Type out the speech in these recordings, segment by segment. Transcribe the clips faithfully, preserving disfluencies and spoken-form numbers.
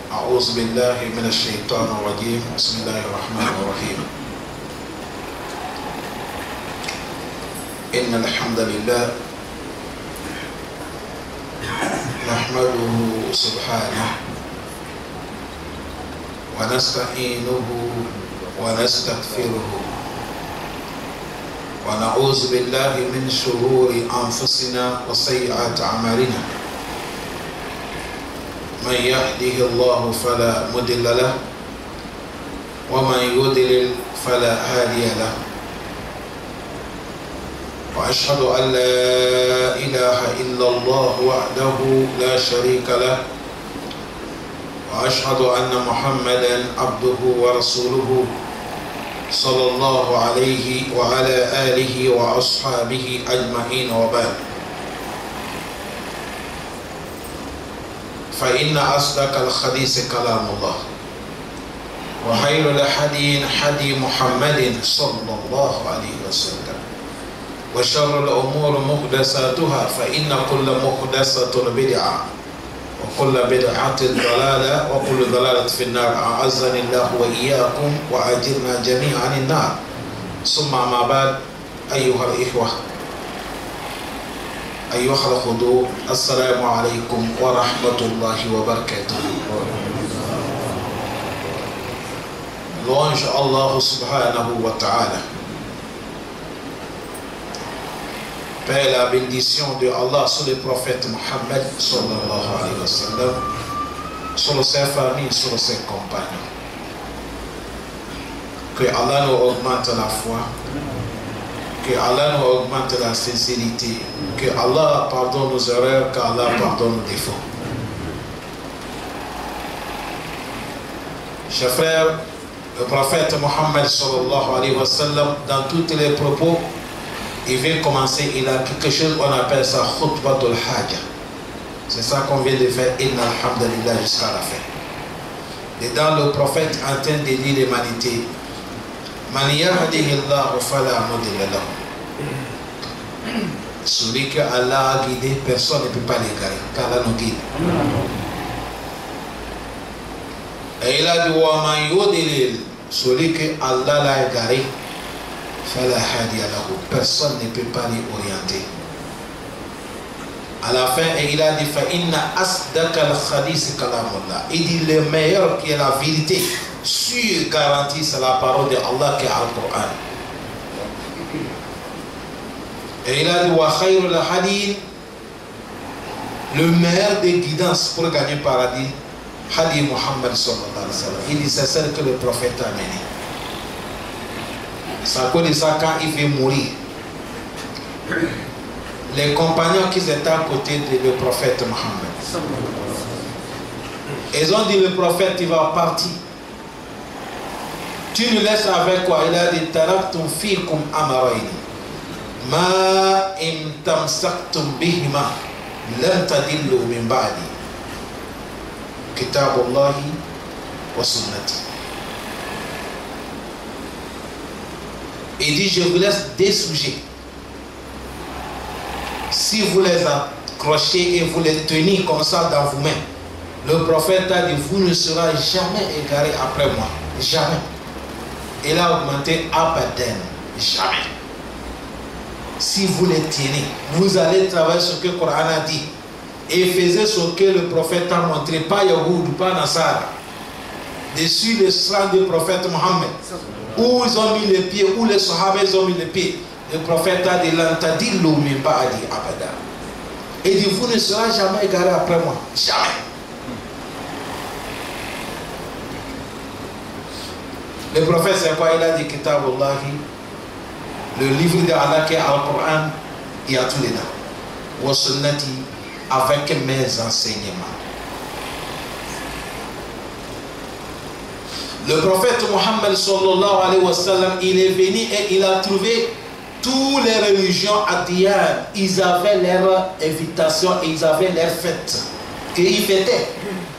أعوذ بالله من الشيطان الرجيم بسم الله الرحمن الرحيم إن الحمد لله نحمده سبحانه ونستعينه ونستغفره ونعوذ بالله من شرور أنفسنا وسيئات أعمالنا من يهده الله فلا مضل له ومن يضلل فلا هادي له وأشهد أن لا إله إلا الله وحده لا شريك له وأشهد أن محمدا عبده ورسوله صلى الله عليه وعلى آله وأصحابه أجمعين وبعد فإن أصدق الحديث كلام الله وخير الحديث حديث محمد صلى الله عليه وسلم وشر الأمور محدثاتها فإن كل محدثة بدعة وكل بدعة ضلالة وكل ضلالة في النار أعزني الله وإياكم وأجرنا جميعا النار ثم ما بعد أيها الإخوة أيها الخضوع السلام عليكم ورحمة الله وبركاته. Louange Allah subhanahu wa ta'ala. Paix la bénédiction de Allah sur le prophète Mohammed sallallahu alayhi wa sallam, sur ses familles, sur ses compagnons. Que Allah nous augmente la foi, que Allah nous augmente la sincérité, que Allah pardonne nos erreurs, que Allah pardonne nos défauts. Chers frères, le prophète Mohammed sallallahu alayhi wa sallam, dans tous les propos, il vient commencer, il a quelque chose, on appelle ça khutbatul haja. C'est ça qu'on vient de faire, inna alhamdulillah, jusqu'à la fin. Et dans le prophète en train de dire l'humanité, man yahdihillahu fala mudilla lahu. Celui que Allah a guidé, personne ne peut pas l'égarer, car Allah nous guide. Et il a dit wa man yudlil, celui que Allah l'a égaré, fala hadiya lahu, personne ne peut pas l'y orienter. À la fin, et il a dit fa inna asdaqal hadith kalamullah. Il dit le meilleur qui est la vérité, sûr garantie, c'est la parole de Allah qui est le Coran. Et il a dit wa khayrul hadith, le meilleur des guidances pour gagner le paradis, hadith Muhammad sallallahu alayhi wa sallam. Il dit c'est celle que le prophète a menée. C'est à cause de ça, quand il fait mourir, les compagnons qui étaient à côté du prophète Mohammed, ils ont dit le prophète il va partir. Tu nous laisses avec quoi? Il a dit taraktum fikum amarayni ma in tamsaktum bihima lam tadillu min ba'di kitabullahi wa sunnati. Il dit je vous laisse des sujets. Si vous les accrochez et vous les tenez comme ça dans vos mains, le prophète a dit vous ne serez jamais égarés après moi. Jamais. Il a augmenté abadan. Jamais. Si vous les tenez, vous allez travailler sur ce que le Coran a dit et faisez ce que le prophète a montré, pas Yahoud, pas Nassar, dessus le sang du prophète Mohammed, où ils ont mis les pieds, où les Sahaba ils ont mis les pieds. Le prophète a dit l'antadillu min ba'di abada. Et dit vous ne serez jamais égarés après moi. Jamais. Le prophète c'est quoi? Il a dit Kitabullahi, le livre d'Allah qui est le Coran, il y a tout dedans. Wa sunnati, avec mes enseignements. Le prophète Mohammed sallallahu alayhi wa sallam, il est venu et il a trouvé toutes les religions adiyyan, ils avaient leur invitation et ils avaient leur fête qu'ils fêtaient.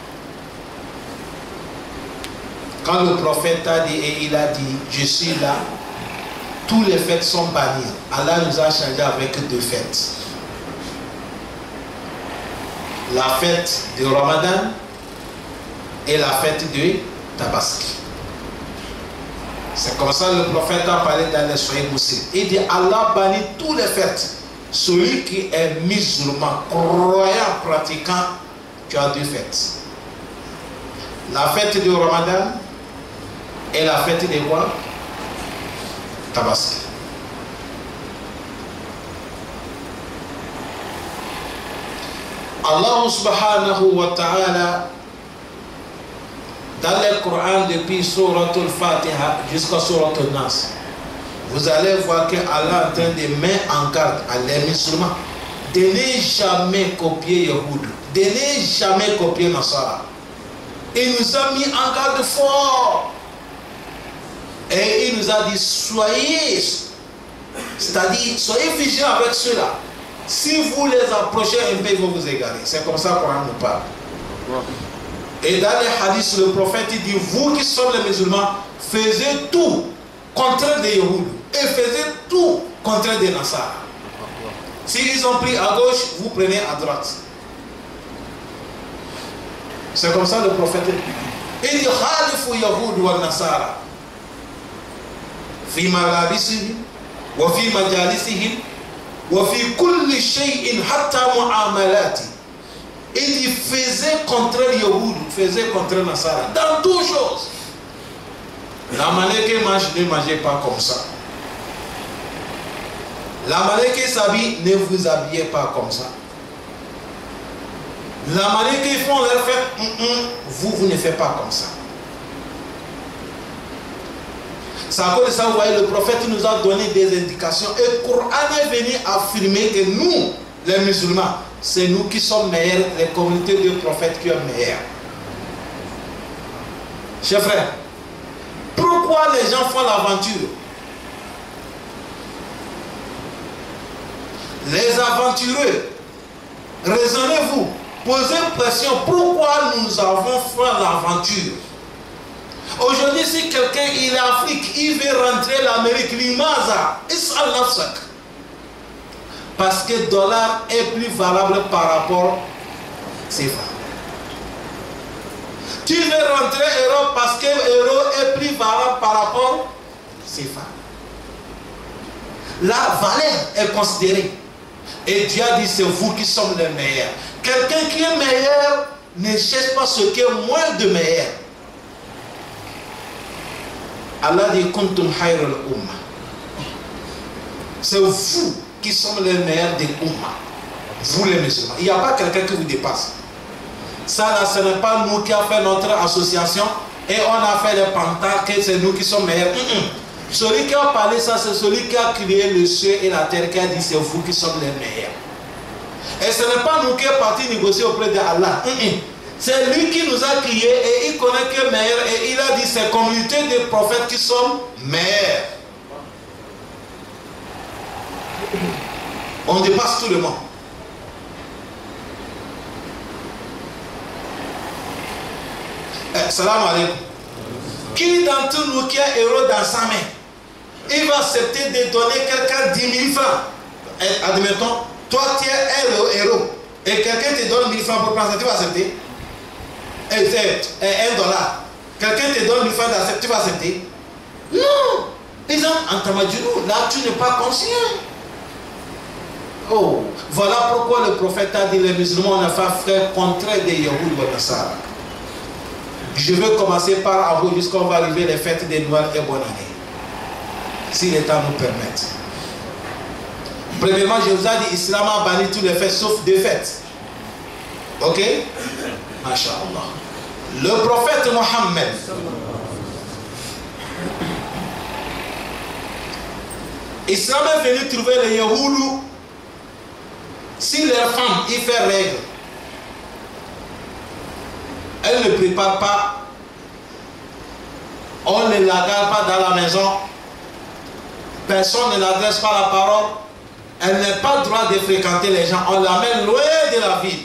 Quand le prophète a dit et il a dit je suis là, tous les fêtes sont bannies. Allah nous a changé avec deux fêtes. La fête du Ramadan et la fête de Tabaski. C'est comme ça que le prophète a parlé dans les Sahih Muslim. Il dit Allah bannit toutes les fêtes. Celui qui est musulman, croyant, pratiquant, tu as deux fêtes. La fête de Ramadan et la fête de quoi? Tabaski. Allah subhanahu wa ta'ala, dans le Coran, depuis Surat al-Fatiha jusqu'à Surat al-Nas, vous allez voir que Allah est en train de mettre en garde à les musulmans de ne jamais copier Yahoud, de ne jamais copier Nasara. Il nous a mis en garde fort. Et il nous a dit, soyez, c'est-à-dire, soyez vigilants avec ceux-là. Si vous les approchez un peu, ils vont vous égarer. C'est comme ça qu'on nous parle. Et dans les hadiths, le prophète dit, vous qui sommes les musulmans, faisiez tout contre des Yahoud et faisiez tout contre des Nasara. S'ils ont pris à gauche, vous prenez à droite. C'est comme ça le prophète dit. Il dit, khalifu Yahoud wa Nasara fi malabisihim wa fi majalisihim wa fi kulli shay'in hatta mu'amalati. Il dit, faisait contre Yahoud, faisait contre Nasara, dans toutes choses. La manière qu'ils mangent, ne mangez pas comme ça. La manière qu'ils s'habillent, ne vous habillez pas comme ça. La manière qu'ils font leur fête, mm -mm, vous, vous ne faites pas comme ça. C'est à cause de ça, vous voyez, le prophète nous a donné des indications. Et le Coran est venu affirmer que nous, les musulmans, c'est nous qui sommes meilleurs, les communautés de prophètes qui sont meilleures. Chers frères, pourquoi les gens font l'aventure? Les aventureux, raisonnez-vous, posez pression, pourquoi nous avons fait l'aventure? Aujourd'hui, si quelqu'un il est en Afrique, il veut rentrer l'Amérique, l'Imaza, Is'al-Nafsak. Parce que le dollar est plus valable par rapport à C F A. Tu veux rentrer euro parce que l'euro est plus valable par rapport à C F A. La valeur est considérée. Et Dieu a dit, c'est vous qui sommes les meilleurs. Quelqu'un qui est meilleur ne cherche pas ce qui est moins de meilleur. Allah dit, kuntum khayrul umma. C'est vous qui sommes les meilleurs des umma. Vous les musulmans. Il n'y a pas quelqu'un qui vous dépasse. Ça là, ce n'est pas nous qui avons fait notre association et on a fait les pantards que c'est nous qui sommes meilleurs. Mm -mm. Celui qui a parlé ça, c'est celui qui a créé le ciel et la terre, qui a dit c'est vous qui sommes les meilleurs. Et ce n'est pas nous qui est parti négocier auprès d'Allah. Mm -mm. C'est lui qui nous a crié et il connaît que meilleur et il a dit c'est communauté des prophètes qui sont meilleurs. On dépasse tout le monde. Eh, salam alaikum. Qui d'entre nous qui a héros dans sa main, il va accepter de donner quelqu'un dix mille francs? Et, admettons, toi tu es un héros et quelqu'un te donne mille francs pour prendre ça, tu vas accepter? Et c'est un dollar. Quelqu'un te donne mille francs d'accepter, tu vas accepter? Non. Ils ont en tamadjurou, là tu n'es pas conscient. Oh, voilà pourquoi le prophète a dit les musulmans ne font frère contre des Yahoud ou Nasara. Je veux commencer par avouer jusqu'on va arriver les fêtes des Noël et bonne année. Si le temps nous permet. Premièrement, je vous ai dit, l'islam a banni tous les fêtes sauf deux fêtes. Ok? Masha'Allah. Le prophète Mohammed, l'islam est venu trouver les Yahoudou. Si leur femme y fait règle, elle ne prépare pas, on ne la garde pas dans la maison, personne ne l'adresse pas la parole, elle n'a pas le droit de fréquenter les gens, on l'amène loin de la ville.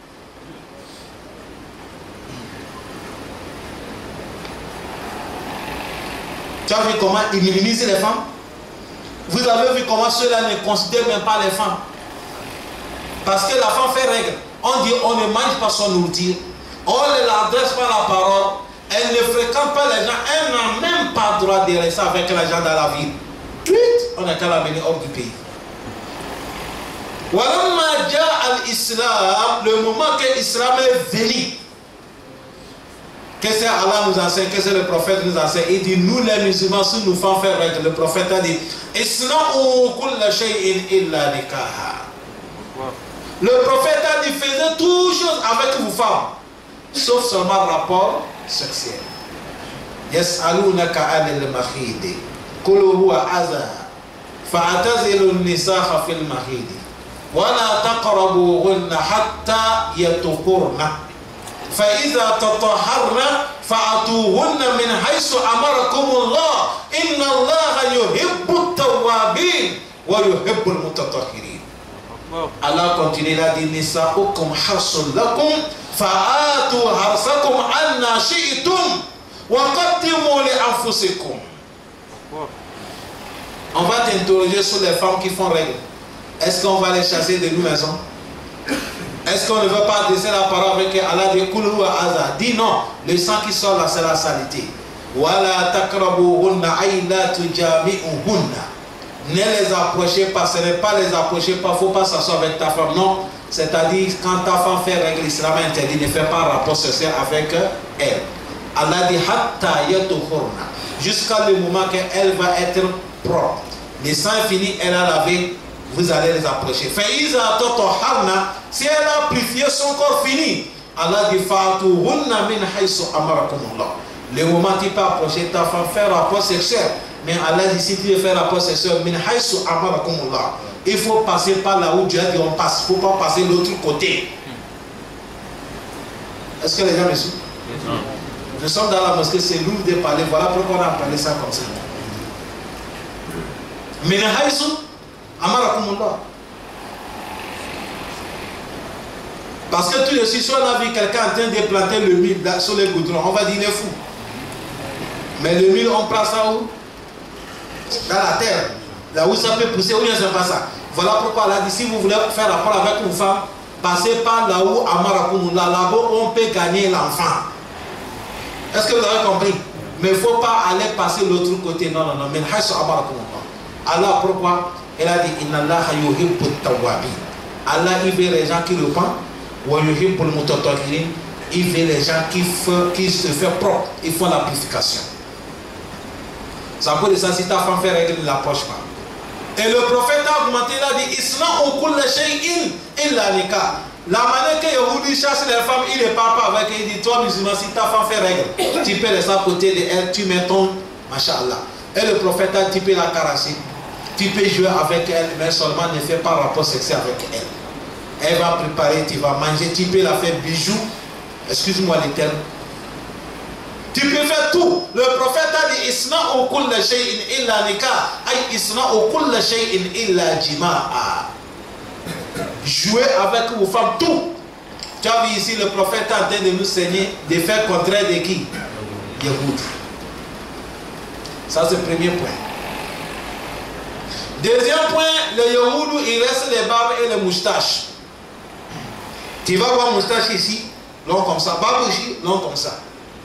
Tu as vu comment ils minimisent les femmes? Vous avez vu comment ceux-là ne considèrent même pas les femmes? Parce que la femme fait règle. On dit on ne mange pas son nourriture. on ne l'adresse pas la parole, elle ne fréquente pas les gens, elle n'a même pas le droit de rester avec les gens dans la ville. Tout, on a qu'à la mener hors du pays. Le moment que l'islam est venu, qu'est-ce que Allah nous enseigne, qu'est-ce que le prophète nous enseigne? Il dit, nous les musulmans, si nous faisons faire règle, le prophète a dit, le prophète a dit, faisez toutes choses avec vos femmes, sauf seulement rapport sexuel. Yas'alunaka anil mahidi, qul huwa adha, fa'tazilu an-nisaa fil mahidi, wa la taqrabuhunna hatta yatahharna, fa idha tatahharna fa'atuhunna min haythu amarakumullah, inna Allaha yuhibbu at-tawwabin wa yuhibbu al-mutatahhirin. Allah continue là, dit nisa'ukum harsun lakum fa'atu harsakum anna shi'tum wa qaddimu li anfusikum. On va t'interroger sur les femmes qui font règle. Est-ce qu'on va les chasser de nos maisons? Est-ce qu'on ne veut pas adresser la parole avec Allah de Koulou Aza? Dis non, le sang qui sort là, c'est la saleté. Wala takrabuhunna ayla tujami'uhunna. Ne les approchez pas, ce n'est pas les approcher, il ne faut pas s'asseoir avec ta femme, non. C'est-à-dire, quand ta femme fait règle, l'islam interdit, ne fais pas un rapport sexuel avec elle. Allah dit hatta yatuhurna, jusqu'à le moment qu'elle va être propre. Le sang est fini, elle a lavé, vous allez les approcher. Fa'iza tatoharna, si elle a purifié son corps fini, Allah dit fa'atuhunna min haythu amarakumullah. Le moment où tu peux approcher ta femme, faire rapport sexuel. Mais Allah dit, si tu veux faire rapport sexuel, il faut passer par là où Dieu a dit on passe. Il ne faut pas passer de l'autre côté. Est-ce que les gens me suivent? Nous sommes dans la mosquée, c'est lourd de parler. Voilà pourquoi on a parlé ça comme ça. Mais parce que tout de suite, si on a vu quelqu'un en train de planter le mil sur les goudrons, on va dire il est fou. Mais le mil, on prend ça où? Dans la terre, là où ça peut pousser, où il n'y a pas ça. Voilà pourquoi Allah dit, si vous voulez faire rapport avec une femme, passez par là où Amarakumullah, là-bas on peut gagner l'enfant. Est-ce que vous avez compris? Mais il ne faut pas aller passer l'autre côté. Non, non, non. Mais Allah, pourquoi? Elle a dit, Inna Allah yuhibbu at-tawwabin. Allah, il veut les gens qui repentent. Wa yuhibbu al-mutatahhirin. Il veut les gens qui, qui se font propre. Ils font la purification. Ça peut dire ça, si ta femme fait règle, ne l'approche pas. Et le prophète a augmenté, il a dit, Islam kulla shay'in illa nikah. La manière que Yehudi chasse les femmes, il ne parle pas avec elle. Il dit, toi musulman, si ta femme fait règle, tu peux laisser à côté de elle, tu mets ton Masha'Allah. Et le prophète a dit, tu peux la caresser, tu peux jouer avec elle, mais seulement ne fais pas rapport sexuel avec elle. Elle va préparer, tu vas manger, tu peux la faire bijou. Excuse-moi les termes. Tu peux faire tout. Le prophète a dit Isna'u kulla shay'in illa nikah. Ay isna'u kulla shay'in illa jima'a. Jouer avec vos femmes, tout. Tu as vu ici le prophète en train de nous saigner, de faire contraire de qui? Yahoud. Ça c'est le premier point. Deuxième point, le Yahoud, il reste les barbes et les moustaches. Tu vas voir moustache ici, long comme ça. Barbe ici, long comme ça.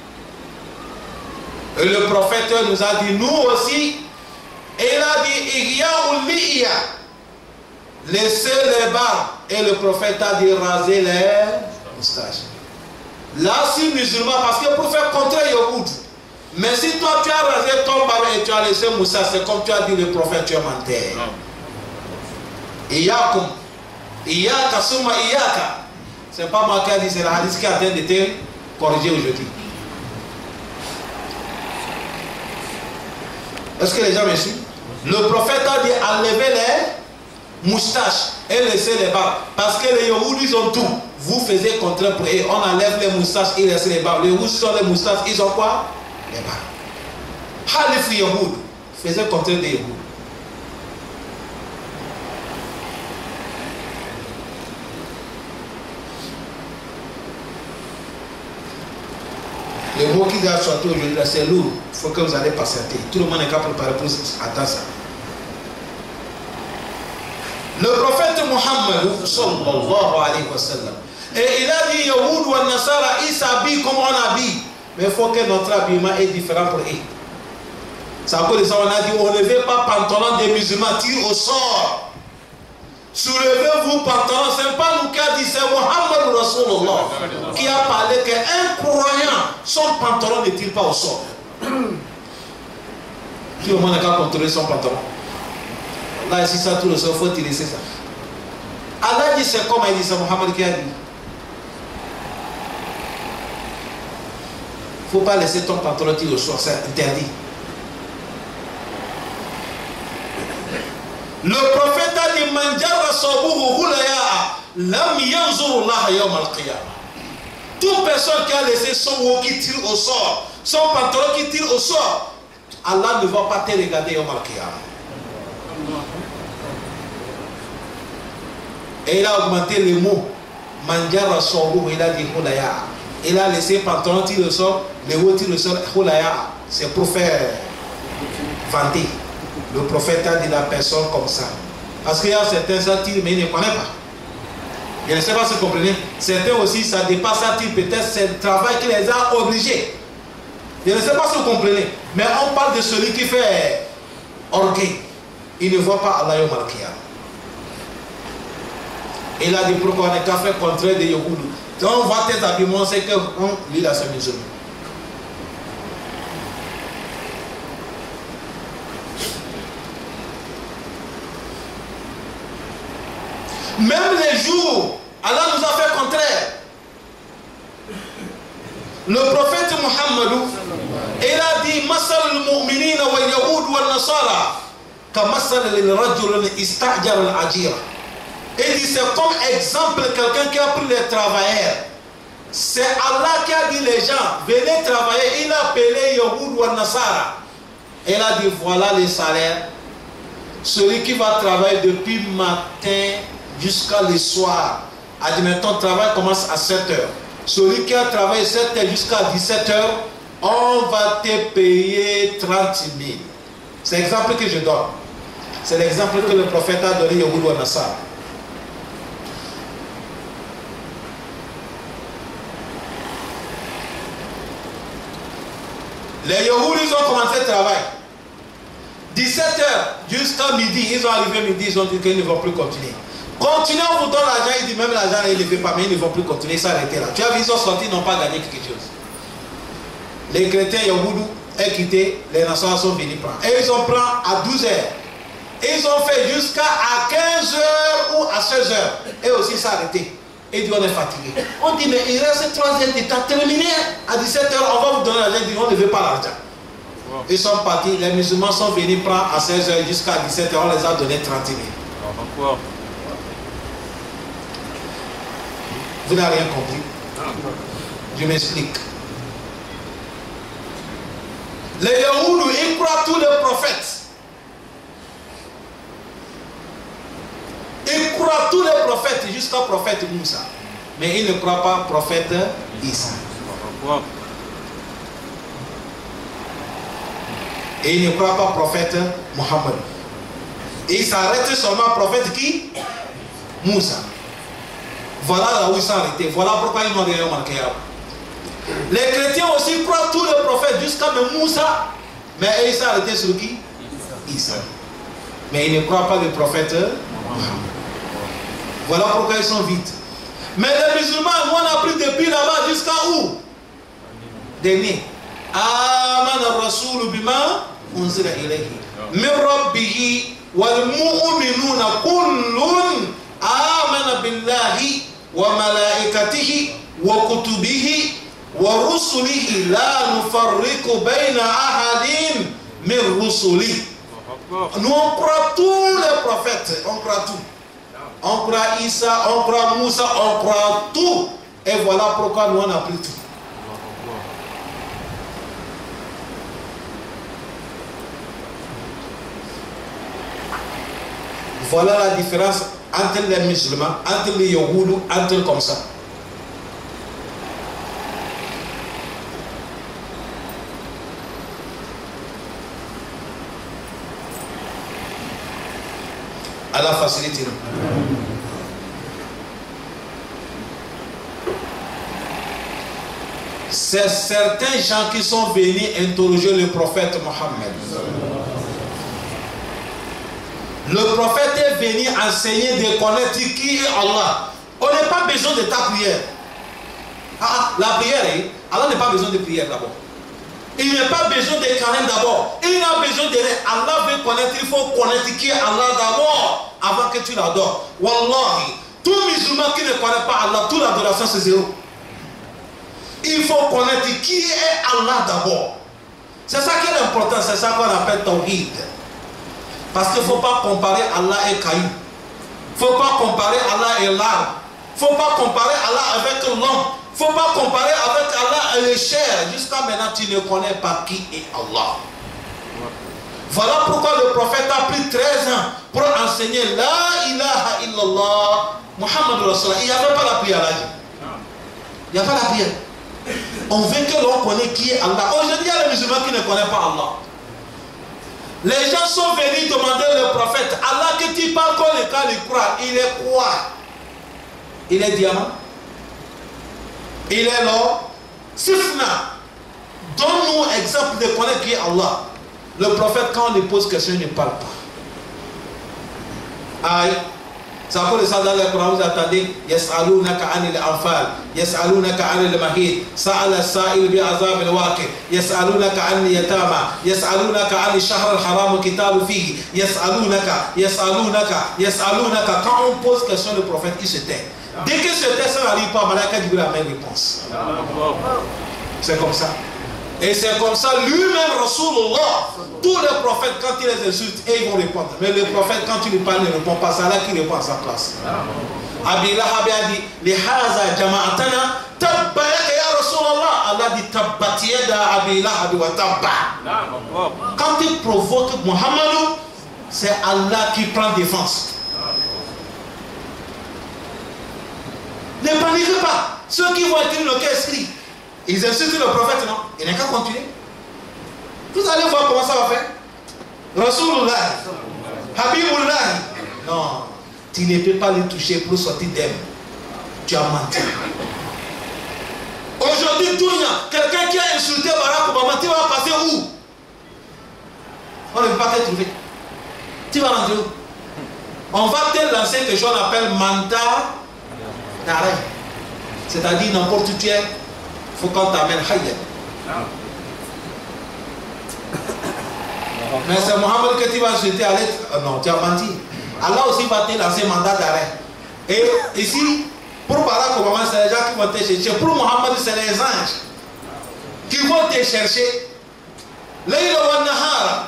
Et le prophète nous a dit, nous aussi, et il a dit, il y a ou il y a. Laissez les barbes. Et le prophète a dit, raser les moustaches. Là, si musulman, parce que pour faire contrer Yahoud. Mais si toi tu as rasé ton barbe et tu as laissé moustache, c'est comme tu as dit le prophète, tu es menteur. Iyakum. Iyaka summa iyaka. C'est pas moi qui a dit, c'est la hadith qui a en train de te corriger aujourd'hui. Est-ce que les gens me suivent? Le prophète a dit enlever les moustaches et laisser les barbes. Parce que les Yahoud, ils ont tout. Vous faisiez contraire pour eux. On enlève les moustaches et laisse les barbes. Les Yahoud sont les moustaches, ils ont quoi? Les barbes. Halif Yahoud faisait contraire des Yahoud. Le mot qui a sorti aujourd'hui, c'est lourd. Il faut que vous allez patienter. Tout le monde est capable de préparer pour attendre ça. Le prophète Mohammed, sallallahu alayhi wa sallam, Et il a dit, Yahoud ou Nasara, ils s'habillent comme on habille. Mais il faut que notre habillement est différent pour eux. C'est à cause de ça on a dit, on ne veut pas pantalon des musulmans, tire au sort. Soulevez-vous pantalon, ce n'est pas nous qui a dit, c'est Mohammed Rasulullah qui a parlé qu'un croyant, son pantalon ne tire pas au sort. Tout le monde n'a qu'à contrôler son pantalon. Là, ici, ça, tout le sort, il faut tirer ça. Allah dit, c'est comme il dit, c'est Mohammed qui a dit. Il ne faut pas laisser ton pantalon tirer au sort, c'est interdit. Le prophète a dit, Manjara Sobuhu Hulaya, Lam Yanzurullah Yawm al-Qiyamah. Toute personne qui a laissé son haut qui tire au sort, son pantalon qui tire au sort, Allah ne va pas te regarder Yawm al-Qiyamah. Et il a augmenté les mots. Manjara Sobuhu, il a dit Hulaya. Il a laissé pantalon tirer au sort, le haut tire au sort, Hulaya. C'est pour faire vanter. Le prophète a dit la personne comme ça. Parce qu'il y a certains ça tirent, mais ils ne connaissent pas. Je ne sais pas si vous comprenez. Certains aussi, ça dépasse ça tire, peut-être c'est le travail qui les a obligés. Je ne sais pas si vous comprenez. Mais on parle de celui qui fait orgueil. Il ne voit pas Allah Yawm al-Qiyamah. Il a dit pourquoi on est qu'à faire contraire de Yahoud. Donc on voit tes habillements, c'est que on lit la semaine musulmane. Même les jours, Allah nous a fait contraire. Le prophète Muhammad, il a dit Masal al-mu'minina wa al-yahoud wa al-nasara ka masal al-rajul istajara al-ajira. Il dit c'est comme exemple quelqu'un qui a pris les travailleurs. C'est Allah qui a dit les gens venez travailler. Il a appelé Yahoud wa al-nasara. Il a dit voilà les salaires. Celui qui va travailler depuis matin jusqu'à le soir. Admettons, le travail commence à sept heures. Celui qui a travaillé sept heures jusqu'à dix-sept heures, on va te payer trente mille. C'est l'exemple que je donne. C'est l'exemple que le prophète a donné Yahoud wa Nasara. Les Yahoud, ils ont commencé le travail. dix-sept heures jusqu'à midi, ils ont arrivé midi, ils ont dit qu'ils ne vont plus continuer. Continuez, on vous donne l'argent, il dit même l'argent, il ne le fait pas, mais ils ne vont plus continuer, ils s'arrêtent là. Tu as vu, ils sont sortis, ils n'ont pas gagné quelque chose. Les chrétiens Yahoudou ont quitté, les nations sont venus prendre. Et ils ont pris à douze heures. Ils ont fait jusqu'à quinze heures ou à seize heures. Et aussi s'arrêter. Et dit on est fatigué. On dit mais il reste trois heures de temps terminé. À dix-sept heures, on va vous donner l'argent, il dit on ne veut pas l'argent. Wow. Ils sont partis, les musulmans sont venus prendre à seize heures jusqu'à dix-sept heures, on les a donné trente mille. Wow. Vous n'avez rien compris. Je m'explique. Les Yahoudou, ils croient tous les prophètes. Ils croient tous les prophètes jusqu'au prophète Moussa. Mais ils ne croient pas au prophète Isa. Et ils ne croient pas au prophète Mohammed. Et ils s'arrêtent seulement au prophète qui? Moussa. Voilà là où ils sont arrêtés. Voilà pourquoi ils n'ont rien marqué. Les chrétiens aussi croient tous les prophètes jusqu'à Moussa. Mais ils sont arrêtés sur qui? Isa. Mais ils ne croient pas le prophète Mohammed. Voilà pourquoi ils sont vides. Mais les musulmans, nous on a pris depuis là-bas jusqu'à où? Dernier. Aman ar-rasoul bima unzila ilayhi min rabbihi wal mu'minuna kullun amana billahi wa malaikatihi wa kutubihi wa rusulihi la nufarriqu bayna ahadin min rusulihi. Nous on croit tous les prophètes, on croit tout. On croit Isa, on croit Moussa, on croit tout. Et voilà pourquoi nous on a pris tout. Voilà la différence entre les musulmans, entre les Yahoudou, entre eux comme ça. Allah facilite nous. C'est certains gens qui sont venus interroger le prophète Mohammed. Le prophète est venu enseigner de connaître qui est Allah. On n'a pas besoin de ta prière. Ah, la prière, Allah n'a pas besoin de prière d'abord. Il n'a pas besoin de carême d'abord. Il n'a besoin de rien. Allah veut connaître, il faut connaître qui est Allah d'abord avant que tu l'adores. Wallahi, tout musulman qui ne connaît pas Allah, toute l'adoration c'est zéro. Il faut connaître qui est Allah d'abord. C'est ça qui est important, c'est ça qu'on appelle tawhid. Parce qu'il ne faut pas comparer Allah et Caïn. Il ne faut pas comparer Allah et l'arbre. Il ne faut pas comparer Allah avec l'homme. Il ne faut pas comparer avec Allah et les chairs. Jusqu'à maintenant, tu ne connais pas qui est Allah. Voilà pourquoi le prophète a pris treize ans pour enseigner La ilaha illallah Muhammad Rasulullah. Il n'y avait pas la prière là. Il n'y a pas la prière. On veut que l'on connaisse qui est Allah. Aujourd'hui, il y a les musulmans qui ne connaissent pas Allah. Les gens sont venus demander au prophète, Allah que tu parles comme le cas il croit, il est quoi? Il est diamant? Il est l'or? Sifna. Donne-nous un exemple de connaître qui est Allah. Le prophète, quand on lui pose question, il ne parle pas. Aïe. Ça pour ça dans le Coran, vous attendez Yas'alunaka anil anfal, Yas'alunaka anil mahid, Sa'ala sa'il bi azab al-waqi, Yas'alunaka anil yatama, Yas'alunaka anil shahr al-haram kitabu fihi, Yas'alunaka, Yas'alunaka, Yas'alunaka. Quand on pose question, le prophète, il se tait. Dès que ce tait, ça n'arrive pas, Malaka dit la même réponse. C'est comme ça. Et c'est comme ça, lui-même, Rasulullah, tous les prophètes, quand ils les insultent, ils vont répondre. Mais le prophète, quand tu lui parles, ne répond pas. C'est là qu'il répond à sa place. Abi Lahab a dit, Lihaza jama'atana, tabbayaka ya Rasulallah. Allah dit, tabbatiyada Abi Lahab wa tabba. Quand il provoque Muhammad, c'est Allah qui prend défense. Ne paniquez pas. Ceux qui vont écrire le cas écrit, ils insultent le prophète, non? Il n'est qu'à continuer. Vous allez voir comment ça va faire. Rasulullah, Habibullah. Non, tu ne peux pas les toucher pour sortir d'elle. Tu as menti. Aujourd'hui, tout le monde, quelqu'un qui a insulté Barack Obama, tu vas passer où? On ne peut pas te trouver. Tu vas rentrer où? On va te lancer quelque chose qu'on appelle mandat d'arrêt. C'est-à-dire n'importe où tu es. Il faut qu'on t'amène Hayya. Mais c'est Mohammed que tu vas jeter à l'être. Oh non, tu as menti. Allah aussi va te lancer mandat d'arrêt. Et ici, pour Barack Obama, c'est les gens qui vont te chercher. Pour Mohammed, c'est les anges qui vont te chercher. Layla wa Nahara.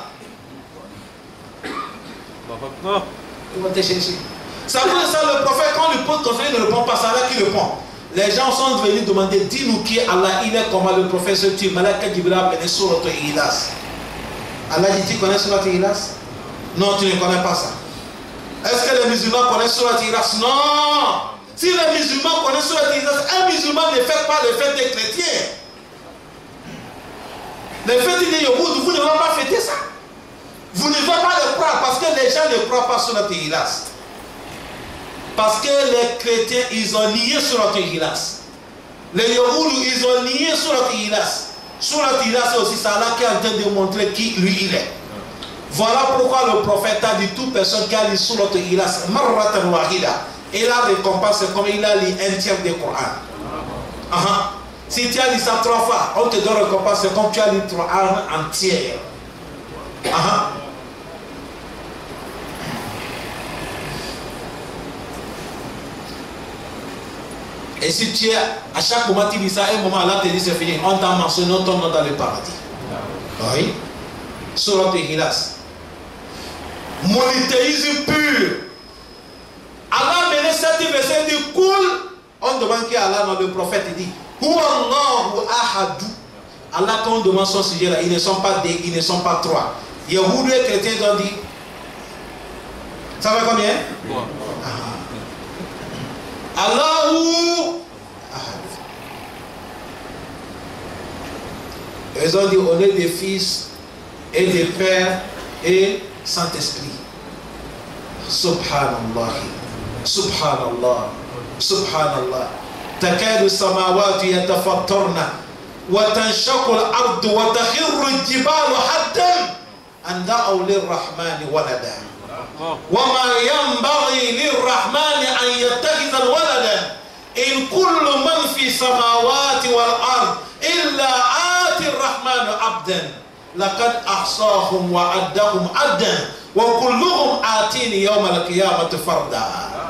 Ils vont te chercher. Ça veut dire ça, le prophète, quand on lui pose conseil, il ne répond pas. C'est là qu'il répond. Les gens sont venus demander, dis-nous qui est Allah, il est comment le professeur tu Malaka Jibril est sur notre Ilas. Allah dit, tu connais Surat Ilas? Non, tu ne connais pas ça. Est-ce que les musulmans connaissent Surat Ilas? Non. Si les musulmans connaissent Surat Ilas, un musulman ne fait pas le fait des chrétiens. Les fêtes des Yogoud, vous ne allez pas fêter ça. Vous ne devez pas le croire parce que les gens ne croient pas sur Surat Ilas. Parce que les chrétiens, ils ont nié Surat Ilas. Les Yahoudou, ils ont nié Surat Ilas. Surat Ilas, c'est aussi ça là qui est en train de montrer qui lui il est. Voilà pourquoi le prophète a dit toute personne qui a lu Surat Ilas, marratan wahida, et la récompense c'est comme il a lu un tiers du Coran. Uh -huh. Si tu as lu ça trois fois, on te donne récompense c'est comme tu as lu le Coran entier. Uh -huh. Et si tu es, à chaque moment tu dis ça, un moment là tu dis c'est fini, on t'a mentionné, on tombe dans le paradis. Oui. Surat Ikhlas. Monothéisme pur. Allah menait cette verset dit cool. On demande qui Allah, non, le prophète dit Huwa Allahu ahadu. Allah, quand on demande son sujet là, ils ne sont pas deux, ils ne sont pas trois. Yahoudou et chrétiens ont dit. Ça fait combien? Wow. Allahu. Ils ont dit on est des fils et des pères et Saint-Esprit. Subhanallah. Subhanallah. Subhanallah. Takadu samawati yatafattarna وتنشق الأرض وتخر الجبال حتى أن دعوا للرحمن ولدا وما ينبغي للرحمن أن يتخذ الولدا إن كل من في السماوات والأرض إلا آتي الرحمن عبدا لقد أحصاهم وعدهم عدا وكلهم آتيني يوم القيامة فردا.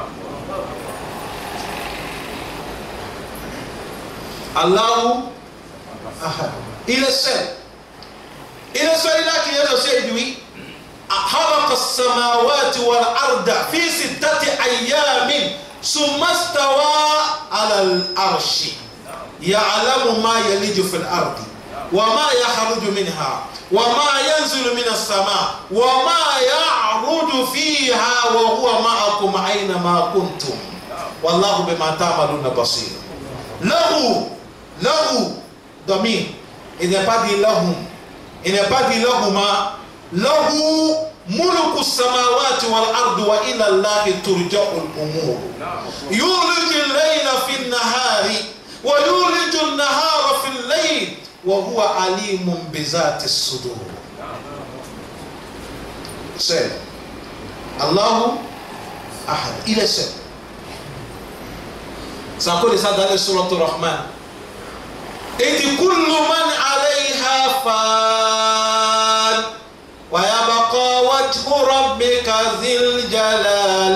Allah, il est seul. Il est celui-là qui est le seul, lui. خلق السماوات والأرض في ستة أيام ثم استوى على العرش يعلم ما يلج في الأرض وما يخرج منها وما ينزل من السماء وما يعرج فيها وهو معكم أينما كنتم والله بما تعملون بصير. له له ضمير. Il n'est pas dit lahum. Il n'est pas dit lahuma. له ملك السماوات والأرض وإلى الله ترجع الأمور. يولج الليل في النهار ويولج النهار في الليل وهو عليم بذات الصدور. Seul. Allah Ahad. Il est seul. C'est encore de ça dans le Surat Ar-Rahman. Et dit كل من عليها فان ويبقى وجه ربك ذي الجلال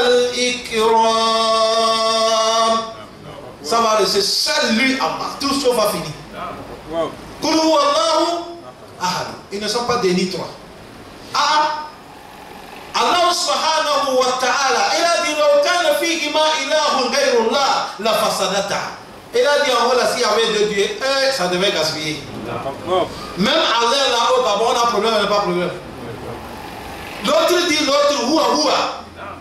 والإكرام. Ça va rester seul lui Allah. Tout sauf a fini. Qul huwa Allahu ahad. Ils ne sont pas des ni trois. Ah, Allah subhanahu wa ta'ala, il a dit لو كان فيهما إله غير الله لفسدتا. Il a dit en gros là s'il y avait deux dieux, eh, ça devait gaspiller. Même Allah là-haut d'abord on a problème, on n'a pas problème. L'autre dit l'autre ouah ouah.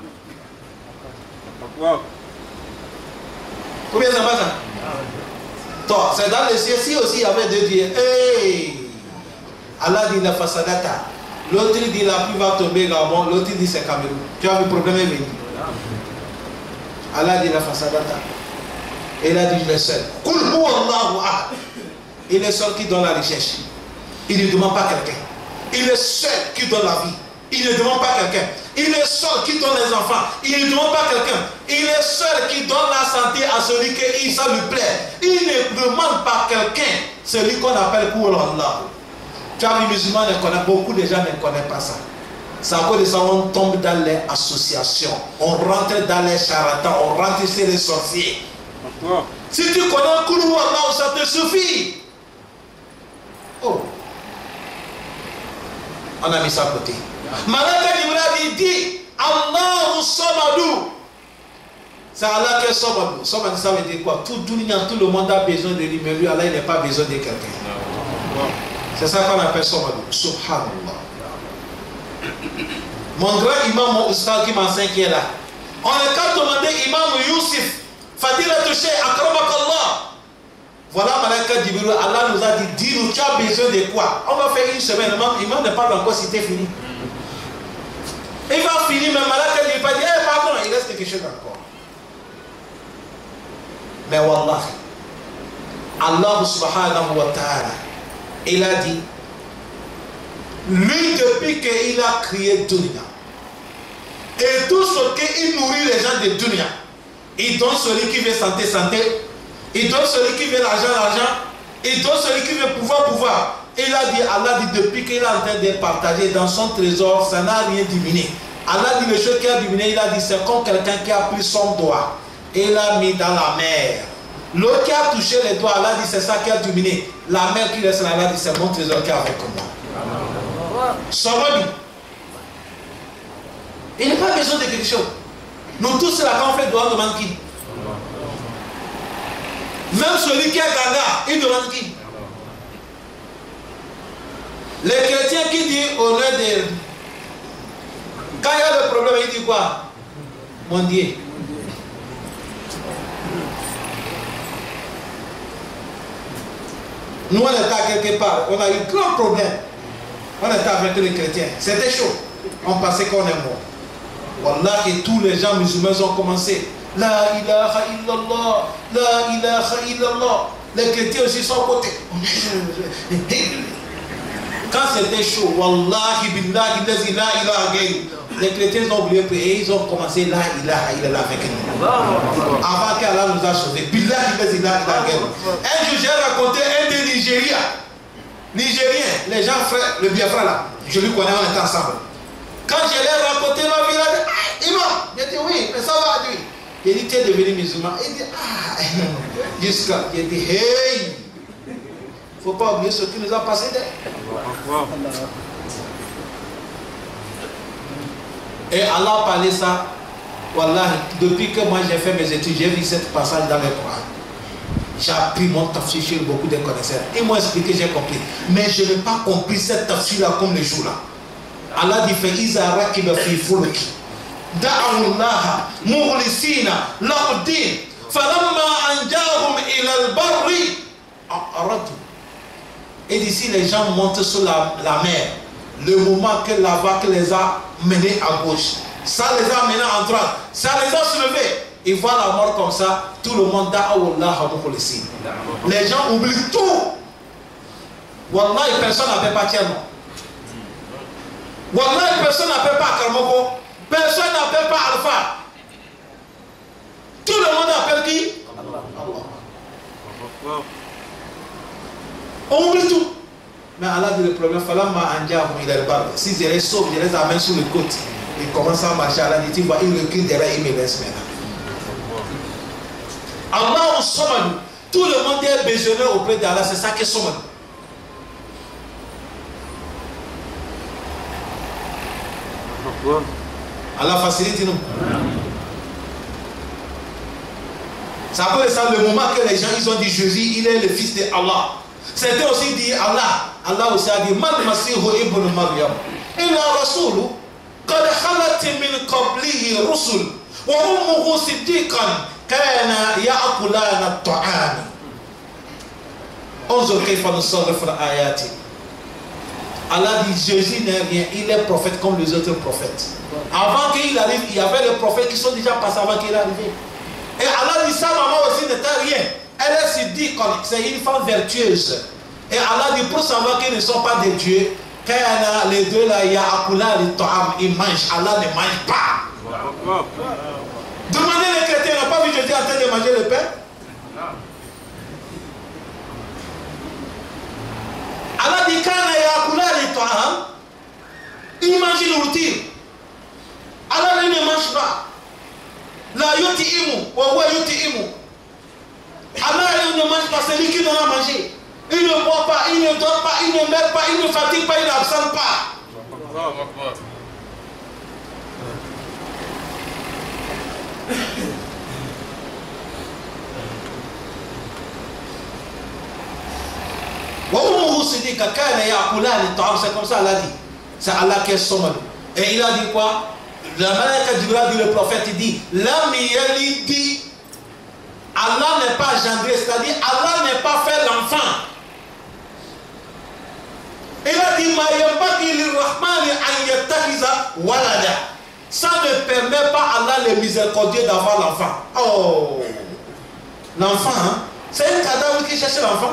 Combien ça va ça? Toi, c'est dans le ciel si aussi il y avait deux dieux. Hey! Allah dit la fasadata. L'autre dit la pluie va tomber Gabon, l'autre dit c'est Cameroun. Tu as vu le problème est venu. Allah dit la fasadata. Et il a dit le seul. Qul huwa Allahu ahad. Il est seul qui donne la richesse. Il ne demande pas quelqu'un. Il est seul qui donne la vie. Il ne demande pas quelqu'un. Il est seul qui donne les enfants. Il ne demande pas quelqu'un. Il est seul qui donne la santé à celui qui ça lui plaît. Il ne demande pas quelqu'un. Celui qu'on appelle pour Allah. Tu as vu, les musulmans ne connaissent, beaucoup de gens ne connaissent pas ça. C'est à cause de ça on tombe dans les associations. On rentre dans les charlatans. On rentre chez les sorciers. Si tu connais Qul huwa Allah, ça te suffit. Oh. On a mis ça à côté. Malaka Jibril dit Allahu Samadou. C'est Allah qui est Samadou. Samadou, ça veut dire quoi? Tout, tout, tout le monde a besoin de lui, mais lui, Allah, il n'a pas besoin de quelqu'un. C'est ça qu'on appelle Samadou. Subhanallah. Mon grand imam, mon ustad qui m'enseigne qui est là. On est qu'à demander Imam Youssef. Fadila touché, akramakallah. Voilà, Malaka Jibril, Allah nous a dit, dis-nous, tu as besoin de quoi? On va faire une semaine, Imam ne parle encore si c'est fini. Il va finir, mais Malaka Jibril va dire, eh, pardon, il reste quelque chose encore. Mais Wallah, Allah subhanahu wa ta'ala, il a dit, lui depuis qu'il a créé Dunya, et tout ce qu'il nourrit les gens de Dunya, il donne celui qui veut santé, santé. Il donne celui qui veut l'argent, l'argent. Il donne celui qui veut pouvoir, pouvoir. Il a dit, Allah dit, depuis qu'il est en train de partager dans son trésor, ça n'a rien diminué. Allah dit, le chose qui a diminué, il a dit, c'est comme quelqu'un qui a pris son doigt et l'a mis dans la mer. L'autre qui a touché les doigts, Allah dit, c'est ça qui a diminué. La mer qui reste là, Allah dit, c'est mon trésor qui est avec moi. Salut. Il n'a pas besoin de quelque chose. Nous tous, c'est la quand on fait doigt, demande qui? Même celui qui est gaga, il demande qui? Les chrétiens qui disent au nom de... Quand il y a le problème, il dit quoi? Mon Dieu. Nous, on était à quelque part, on a eu grand problème. On était avec les chrétiens. C'était chaud. On pensait qu'on est mort. Wallah, et tous les gens musulmans ont commencé. La ilaha illallah, la ilaha illallah. Les chrétiens aussi sont à côté. Quand c'était chaud, Wallahi billahi la ilaha illallah, les chrétiens ont oublié et ils ont commencé la ilaha illallah avec nous. Avant qu'Allah nous a sauvés. Billahi la ilaha illallah. Un jour, j'ai raconté un des Nigériens. Nigériens, les gens frères, le Biafra là, je lui connais, on était ensemble. Quand je l'ai raconté ma vie, il a dit, ah, imam, j'ai dit oui, mais ça va lui. J'ai dit, tu es devenu musulman. Il dit, ah, jusqu'à, j'ai dit, hey. Il ne faut pas oublier ce qui nous a passé d'elle. Et Allah parlait ça. Wallahi, depuis que moi j'ai fait mes études, j'ai vu cette passage dans le Coran. J'ai appris mon tafsir chez beaucoup de connaisseurs. Ils m'ont expliqué, j'ai compris. Mais je n'ai pas compris cette tafsir-là comme le jour-là. Allah dit, fait Isara qui me fait fouloki. Da'awullah, mughlisina, la'uddin. Falamma anjahum ila al-barri. Aradu. Et d'ici, les gens montent sur la, la mer. Le moment que la vague les a menés à gauche, ça les a menés en droite, ça les a soulevés. Ils voient la mort comme ça, tout le monde da'awullah mukhlisin. Les gens oublient tout. Wallahi, personne n'appelle pas Tierno. Wallahi, personne n'appelle pas Karmoko. Personne n'appelle pas Alpha. Tout le monde appelle qui? Allah. On oublie tout. Mais Allah dit le problème, si je les sauve, je les amène sur le côte. Ils commencent à marcher. Allah dit, tu vois, ils reculent derrière, ils me laissent maintenant. Allah au Somadou. Tout le monde est besogneux auprès d'Allah. C'est ça qui est Somadou. Allah facilite nous. Ça peut être ça le moment que les gens ils ont dit Jésus, il est le fils de Allah. C'était aussi dit Allah. Allah aussi a dit Mal Masihu ibn Maryam. Inna Rasulu qad khalat min qablihi rusul wa ummuhu siddiqan kana ya'kulana at-ta'am. Onzur kayfa nusarrifu al-ayati. Allah dit Jésus n'est rien, il est prophète comme les autres prophètes. Avant qu'il arrive, il y avait des prophètes qui sont déjà passés avant qu'il arrive. Et Allah dit sa maman aussi n'était rien. Elle est siddiq, c'est une femme vertueuse. Et Allah dit pour savoir qu'ils ne sont pas des dieux, quand les deux là, il y a Akula, les To'am, ils mangent. Allah ne mange pas. Demandez les chrétiens, ils n'ont pas vu Jésus en train de manger le pain? Allah dit quand il y a Akula, les To'am, ils mangent une nourriture. Allah ne mange pas. La yoti imu, wa wa yoti imu. Allah il ne mange pas, c'est lui qui donne à manger. Il ne boit pas, il ne dort pas, il ne meurt pas, il ne fatigue pas, il n'absente pas. C'est comme ça Allah dit. C'est Allah qui est sommel. Et il a dit quoi? La malaka Jibril dit le prophète, il dit l'âme il dit Allah n'est pas engendré, c'est-à-dire Allah n'est pas fait l'enfant. Il a dit ça ne permet pas à Allah le miséricordieux d'avoir l'enfant. Oh, l'enfant, hein? C'est un cadavre qui cherche l'enfant.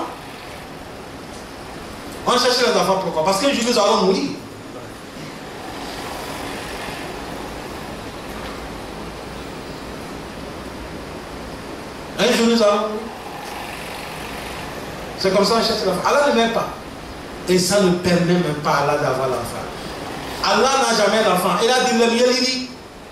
On cherche les enfants pourquoi? Parce qu'un jour nous allons mourir. Un jour nous allons mourir. C'est comme ça on cherche l'enfant. Allah ne m'aime pas. Et ça ne permet même pas à Allah d'avoir l'enfant. Allah n'a jamais l'enfant. Il a dit le miel.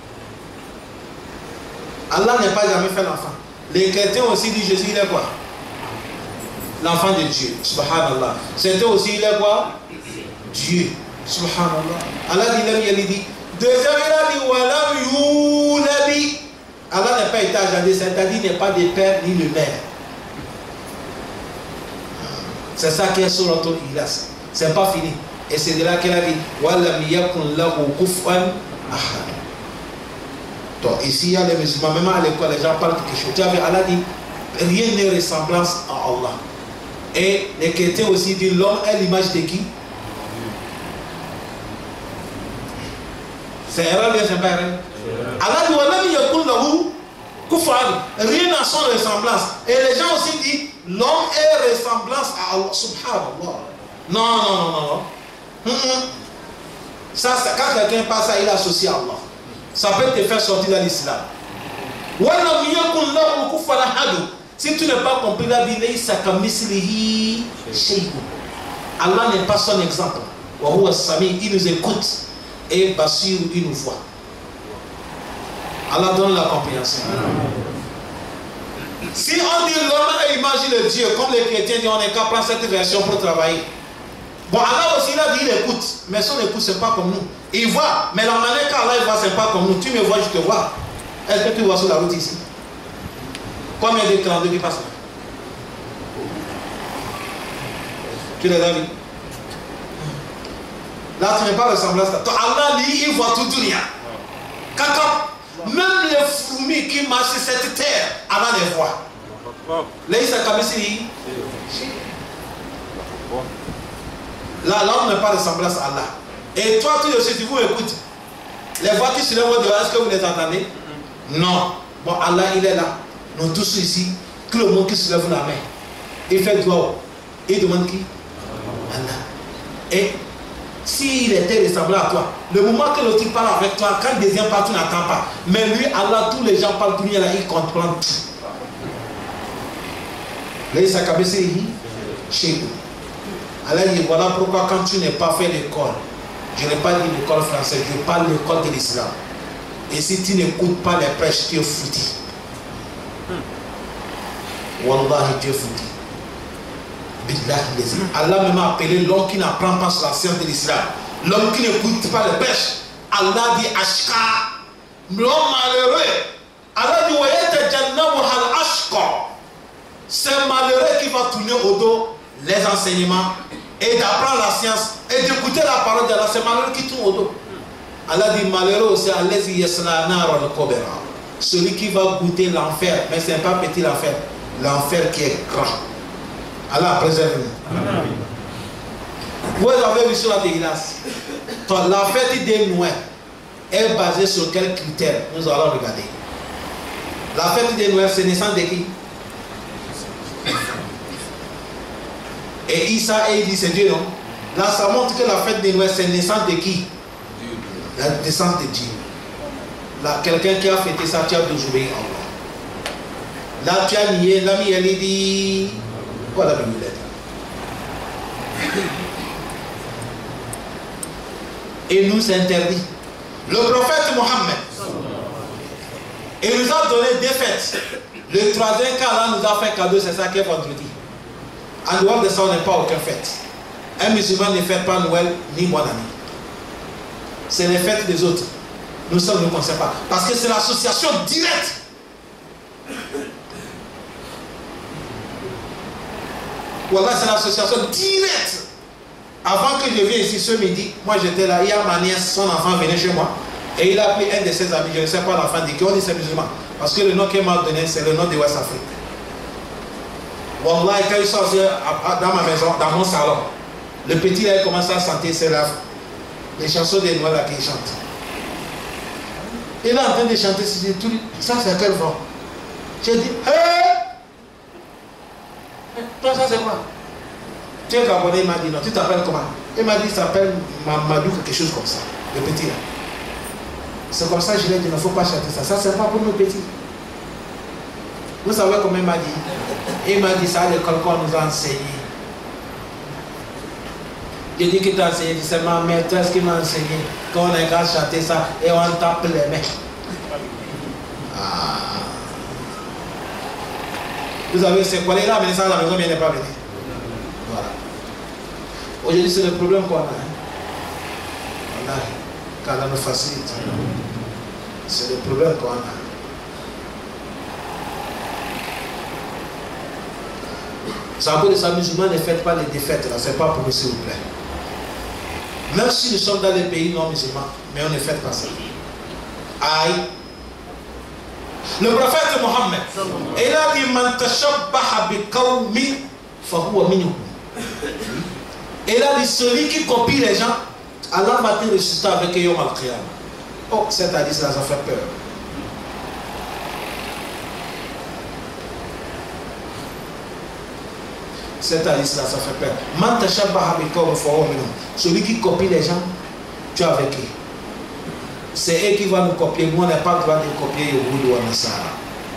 Allah n'a pas jamais fait l'enfant. Les chrétiens aussi disent Jésus il est quoi? L'enfant de Dieu. Subhanallah. C'était aussi il est quoi? Dieu. Subhanallah. Allah dit le miel. Deuxième il a dit walam yuladi. Allah n'a pas été agendé, c'est-à-dire il n'est pas de père ni de mère. C'est ça qui est sur l'autre Ilas. C'est pas fini. Et c'est de là qu'elle a dit Walam yakun lahu kufuwan ahad. Donc ici il y a les musulmans, même à l'école, les gens parlent de quelque chose. Tu as vu, Allah dit rien n'est ressemblance à Allah. Et les chrétiens aussi disent l'homme est l'image de qui? C'est erreur, bien c'est pas erreur. Allah dit Walam yakun lahu kufuwan. Rien n'a son ressemblance. Et les gens aussi disent l'homme est ressemblance à Allah. Subhanallah. Non, non, non, non, non. Hum, hum. Ça, ça, quand quelqu'un passe ça, il associe à Allah. Ça peut te faire sortir de l'islam. Si tu n'as pas compris la vie, Allah n'est pas son exemple. Il nous écoute et Bassir, il nous voit. Allah donne la compréhension. Si on dit l'homme est image de Dieu, comme les chrétiens disent, on est qu'à prendre cette version pour travailler. Bon, Allah aussi, il a dit, il écoute. Mais son écoute, ce n'est pas comme nous. Il voit, mais la manière qu'Allah il voit, ce n'est pas comme nous. Tu me vois, je te vois. Est-ce que tu vois sur la route ici? Combien de clandestins qui passent là? Tu les as vus? Là, tu n'es pas ressemblance. Allah, lui, il voit tout du rien. Même les fourmis qui marchent sur cette terre, Allah les voit. Là, il s'est comme ici. Là, l'homme n'est pas ressemblance à Allah. Et toi, tu aussi, tu vous écoutes. Les voitures sur le voie de est-ce que vous les entendez? Non. Bon, Allah, il est là. Nous tous ici, tout le monde qui se lève la main. Il fait doigt. Il demande qui? Allah. Et s'il était ressemblant à toi, le moment que l'autre parle avec toi, quand le deuxième part, tu n'attends pas. Mais lui, Allah, tous les gens parlent tout, il comprend tout. Là, il s'est cabessé chez vous. Allah dit, voilà pourquoi quand tu n'es pas fait l'école, je n'ai pas dit l'école française, je parle de l'école de l'islam. Et si tu n'écoutes pas les prêches, tu es foutu. Wallahi, tu es foutu. Allah même a appelé l'homme qui n'apprend pas sur la science de l'islam. L'homme qui n'écoute pas les prêches. Allah dit Ashka. L'homme malheureux. Allah dit c'est malheureux qui va tourner au dos les enseignements et d'apprendre la science et d'écouter la parole d'Allah. C'est malheureux qui tourne au dos. Allah dit malheureux aussi celui qui va goûter l'enfer. Mais ce n'est pas petit l'enfer. L'enfer qui est grand. Allah préserve-nous. Vous avez vu sur la dégueulasse. La fête des Noël est basée sur quels critères? Nous allons regarder. La fête des Noël, c'est naissance de qui? Et Issa et il dit c'est Dieu, non? Là, ça montre que la fête des Noël, c'est naissance de qui? La naissance de Dieu. Là, quelqu'un qui a fêté ça, tu as désobéi à Allah. Là, tu as nié, l'ami, elle dit. Voilà la Bible. Et nous interdit. Le prophète Mohammed, il nous a donné des fêtes. Le troisième cas là nous a fait cadeau, c'est ça qui est vendredi. En dehors de ça, on n'a pas aucune fête. Un musulman ne fête pas Noël ni bonne année. C'est les fêtes des autres. Nous sommes ne concernés pas. Parce que c'est l'association directe. Voilà, c'est l'association directe. Avant que je vienne ici ce midi, moi j'étais là, il y a ma nièce, son enfant venait chez moi, et il a pris un de ses amis, je ne sais pas l'enfant de qui, on dit c'est musulman. Parce que le nom qu'il m'a donné, c'est le nom de West Afrique. Wallah, quand il sort dans ma maison, dans mon salon, le petit là, il commence à chanter ses lèvres, les chansons des Noirs là qu'il chante. Il est en train de chanter, ça c'est quelle voix? J'ai dit, hé! Toi, ça c'est quoi? Tu es Gabonais, il m'a dit non. Tu t'appelles comment? Il m'a dit, il s'appelle Mamadou, quelque chose comme ça. Le petit là. C'est comme ça que je lui ai dit, il ne faut pas chanter ça. Ça, c'est pas pour nos petits. Vous savez comment il m'a dit? Il m'a dit ça à l'école qu'on nous a enseigné. J'ai dit qu'il t'a enseigné. Il dit, c'est ma mère, toi, ce qu'il m'a enseigné. Quand on est qu'à chanter ça, et on tape les mains. Ah. Vous avez c'est quoi? Il a amené ça à la maison, mais il n'est pas venu. Voilà. Aujourd'hui, c'est le problème qu'on a. On a. Car Allah nous facilite. C'est le problème qu'on a. Ça veut dire que les musulmans ne fêtent pas les défaites. Ce n'est pas pour nous, s'il vous plaît. Même si nous sommes dans les pays non musulmans, mais on ne fête pas ça. Aïe. Le prophète Mohammed, il a dit Man tashabbaha bi qawmin fahuwa minhum. Il a dit celui qui copie les gens, Allah va te ressusciter avec eux yawm al-qiyamah. Oh, cette hadith là, ça fait peur. Cet hadith-là, ça fait peur. Man tashabbaha biqawmin fahuwa minhum. Celui qui copie les gens, tu es avec eux. C'est eux qui vont nous copier. Nous, on n'a pas le droit de copier Yahoud ou Nasara.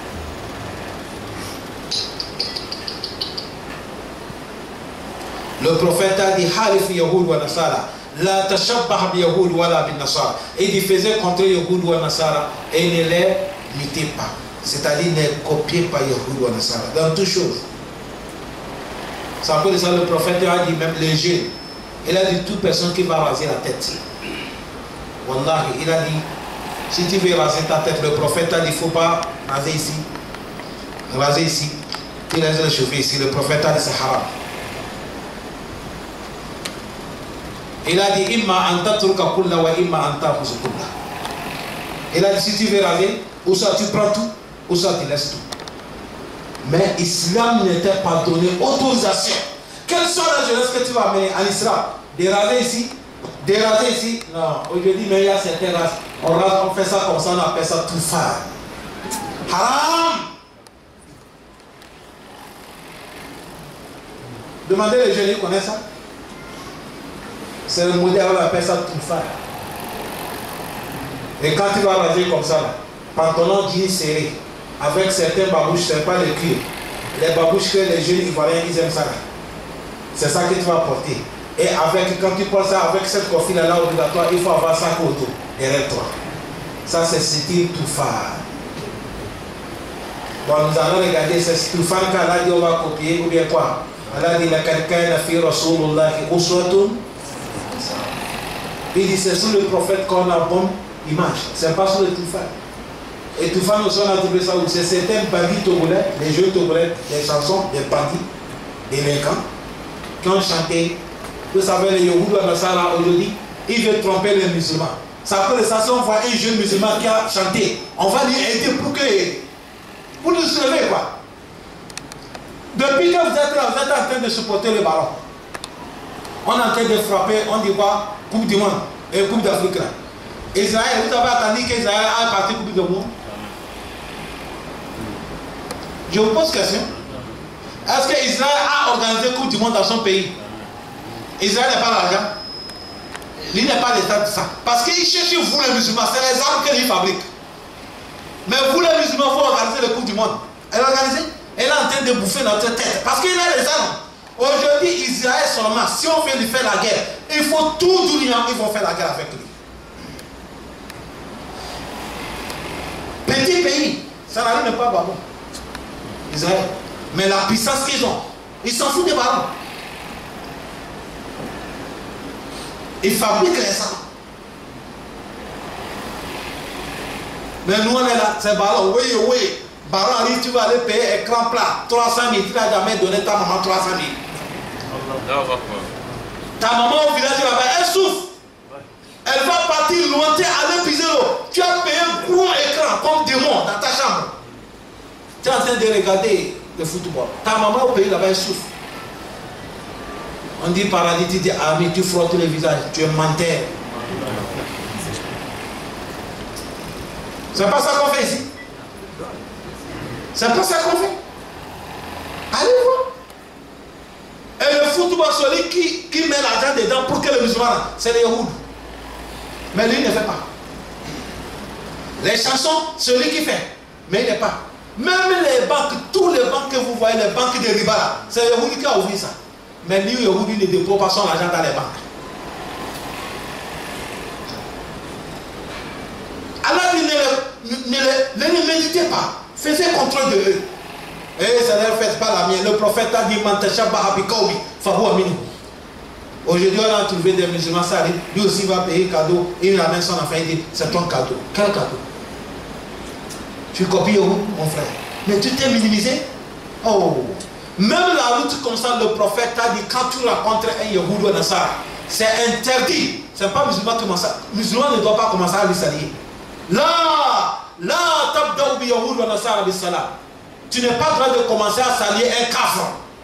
Le prophète a dit Halif Yahoud ou Nasara. La tashabbaha bi Yahoud wa la bin Nasara. Et il faisait contre Yahoud ou Nasara et ne les imitez pas. C'est-à-dire ne copiez pas Yahoud ou Nasara. Dans toutes choses. C'est à cause de ça le prophète a dit, même les jeunes, il a dit toute personne qui va raser la tête. Wallahi, il a dit, si tu veux raser ta tête, le prophète a dit, il ne faut pas raser ici, raser ici, tu laisses les cheveux ici, le prophète a dit, c'est haram. Il a dit, imma anta turka kulla wa imma anta kulla. Il a dit, si tu veux raser, ou ça tu prends tout, ou ça tu laisses tout. Mais l'islam n'était pas donné autorisation. Quelle sont les jeunesse que tu vas amener en islam? Des raser ici, des raser ici. Non, aujourd'hui, mais il y a certaines races. On, rase, on fait ça comme ça, on appelle ça tout faire. Haram! Demandez les jeunes, ils connaissent ça? C'est le modèle, on appelle ça tout faire. Et quand tu vas raser comme ça, là, pantalon jean serré, avec certains babouches, ce n'est pas le cuir. Les babouches que les jeunes ivoiriens, ils aiment ça. C'est ça que tu vas porter. Et avec, quand tu portes ça, avec cette coiffure là obligatoire, il faut avoir ça autour, derrière toi. Ça, c'est style tout phare. Bon, nous allons regarder ce tout phare qu'Allah a dit, on va copier, ou bien quoi? Allah a dit, la quelqu'un a fait Rasulullah qui uswatun. Il dit, c'est sous le prophète qu'on a bonne image. C'est pas sous le tout phare. Et tout fan aussi, on a trouvé ça où c'est certains bandits togolais, les jeunes togolais, les chansons, des bandits, des délinquants, qui ont chanté. Vous savez, les Yahoud ou Nasara aujourd'hui, ils veulent tromper les musulmans. Ça peut ça, si on voit un jeune musulman qui a chanté, on va lui aider pour que, pour nous sauver quoi. Depuis que vous êtes là, vous êtes en train de supporter le ballon. On est en train de frapper, on dit quoi, Coupe du Monde et Coupe d'Afrique là. Israël, vous avez attendu qu'Israël a parti Coupe du Monde? Je vous pose question. Est-ce que Israël a organisé Coupe du Monde dans son pays? Israël n'est pas l'argent. Il n'est pas l'état de ça. Parce qu'il cherche vous les musulmans, c'est les armes qu'il fabrique. Mais vous les musulmans, vous organisez la Coupe du Monde. Elle est organisée. Elle est en train de bouffer notre tête. Parce qu'il a les armes. Aujourd'hui, Israël seulement, si on veut lui faire la guerre, il faut tout d'union, ils vont faire la guerre avec lui. Petit pays, ça n'arrive pas ballon. Israël. Mais la puissance qu'ils ont, ils s'en foutent des ballons. Ils fabriquent les armes. Mais nous on est là, c'est ballon, oui, oui. Ballon arrive, tu vas aller payer écran plat, trois cent mille, tu n'as jamais donné ta maman trois cent mille. Ta maman au village là-bas, elle souffre. Elle va partir loin, aller piser l'eau. Tu as payé un gros écran comme démon dans ta chambre. Tu es en train de regarder le football. Ta maman au pays là-bas, elle souffre. On dit paradis, tu dis ami, tu frottes le visage, tu es menteur. C'est pas ça qu'on fait ici. C'est pas ça qu'on fait. Allez voir. Et le football, celui qui, qui met l'argent dedans pour que les musulmans, c'est les Yahoud. Mais lui ne fait pas. Les chansons, celui qui fait, mais il n'est pas. Même les banques, tous les banques que vous voyez, les banques de riba, c'est le Yahoudi qui a ouvert ça. Mais lui, Yahoudi ne dépose pas son argent dans les banques. Alors, ne, ne, ne, ne, ne méditez pas. Faisez contrôle de eux. Et ça ne fait pas la mienne. Le prophète a dit aujourd'hui, on a trouvé des musulmans, ça arrive. Lui aussi va payer cadeau. Il amène son enfant, il dit c'est ton cadeau. Quel cadeau? Tu copies où, mon frère? Mais tu t'es minimisé? Oh! Même la route comme ça, le prophète a dit quand tu rencontres un Yahoud ou un Nasara, c'est interdit. Ce n'est pas musulman qui commence à. Musulman ne doit pas commencer à lui saluer. Là, là, tabdaou bi Yahoud ou Nasara bi salam. Tu n'es pas droit de commencer à saluer un kafir.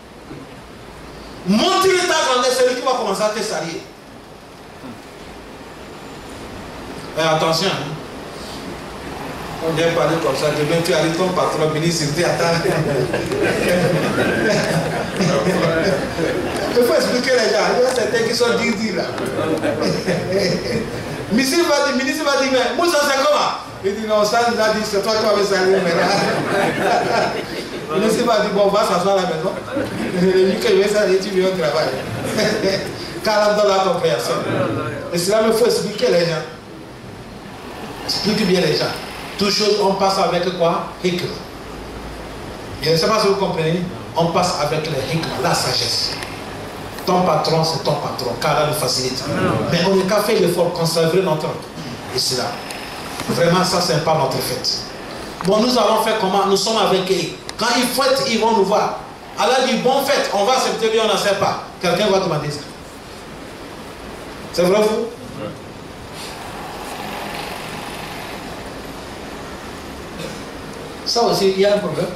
Montre ta grandeur, c'est lui qui va commencer à te saluer. Mais attention. On vient parler comme ça, demain tu arrives ton patron, ministre, tu attends. Il faut expliquer les gens. Il y a certains qui sont dix là. Ministre va dire, ministre va dire, mais Moussa c'est comment? Il dit non, ça nous a dit, c'est toi qui m'avais salué maintenant. Le ministre va dire, bon, on va s'asseoir à la maison. Le lui que je vais saluer, tu viens au travail. quarante ans la compréhension. Et cela me faut expliquer les gens. Explique bien les gens. Toutes choses, on passe avec quoi? Hikma. Je ne sais pas si vous comprenez. On passe avec le hikma, la sagesse. Ton patron, c'est ton patron, car il nous facilite. Mais on n'est qu'à faire l'effort, conserver notre islam. Vraiment, ça, c'est pas notre fête. Bon, nous allons faire comment? Nous sommes avec eux. Quand ils fêtent, ils vont nous voir. Allah dit, bon fête, on va accepter, lui, on n'en sait pas. Quelqu'un va demander ça. C'est vrai, vous? Ça aussi, il y a un problème.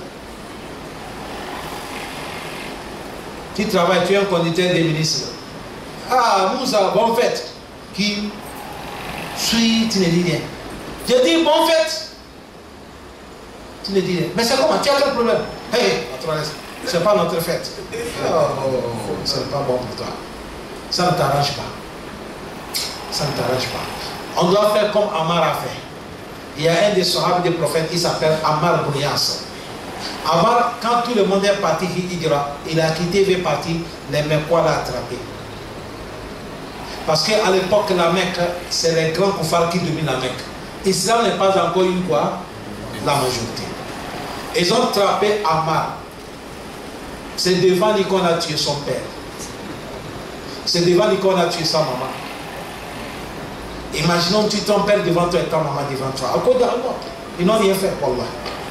Tu travailles, tu es un conducteur des ministres. Ah, Moussa, bonne fête. Qui suis, tu ne dis rien. Je dis bonne fête. Tu ne dis rien. Mais c'est comment? Tu as quel problème? Hé, hey, c'est pas notre fête. Oh, oh, oh, c'est pas bon pour toi. Ça ne t'arrange pas. Ça ne t'arrange pas. On doit faire comme Ammar a fait. Il y a un des sahabis des prophètes qui s'appelle Ammar ibn Yasir. Ammar, quand tout le monde est parti, il a quitté, il est parti, les Mecquois l'ont attrapé. Parce qu'à l'époque, la Mecque, c'est les grands koufars qui dominent la Mecque. L'islam n'est pas encore une quoi? La majorité. Ils ont attrapé Ammar. C'est devant lui qu'on a tué son père. C'est devant lui qu'on a tué sa maman. Imaginons tu ton père devant toi et ta maman devant toi. À cause d'Allah, ils n'ont rien fait pour Allah.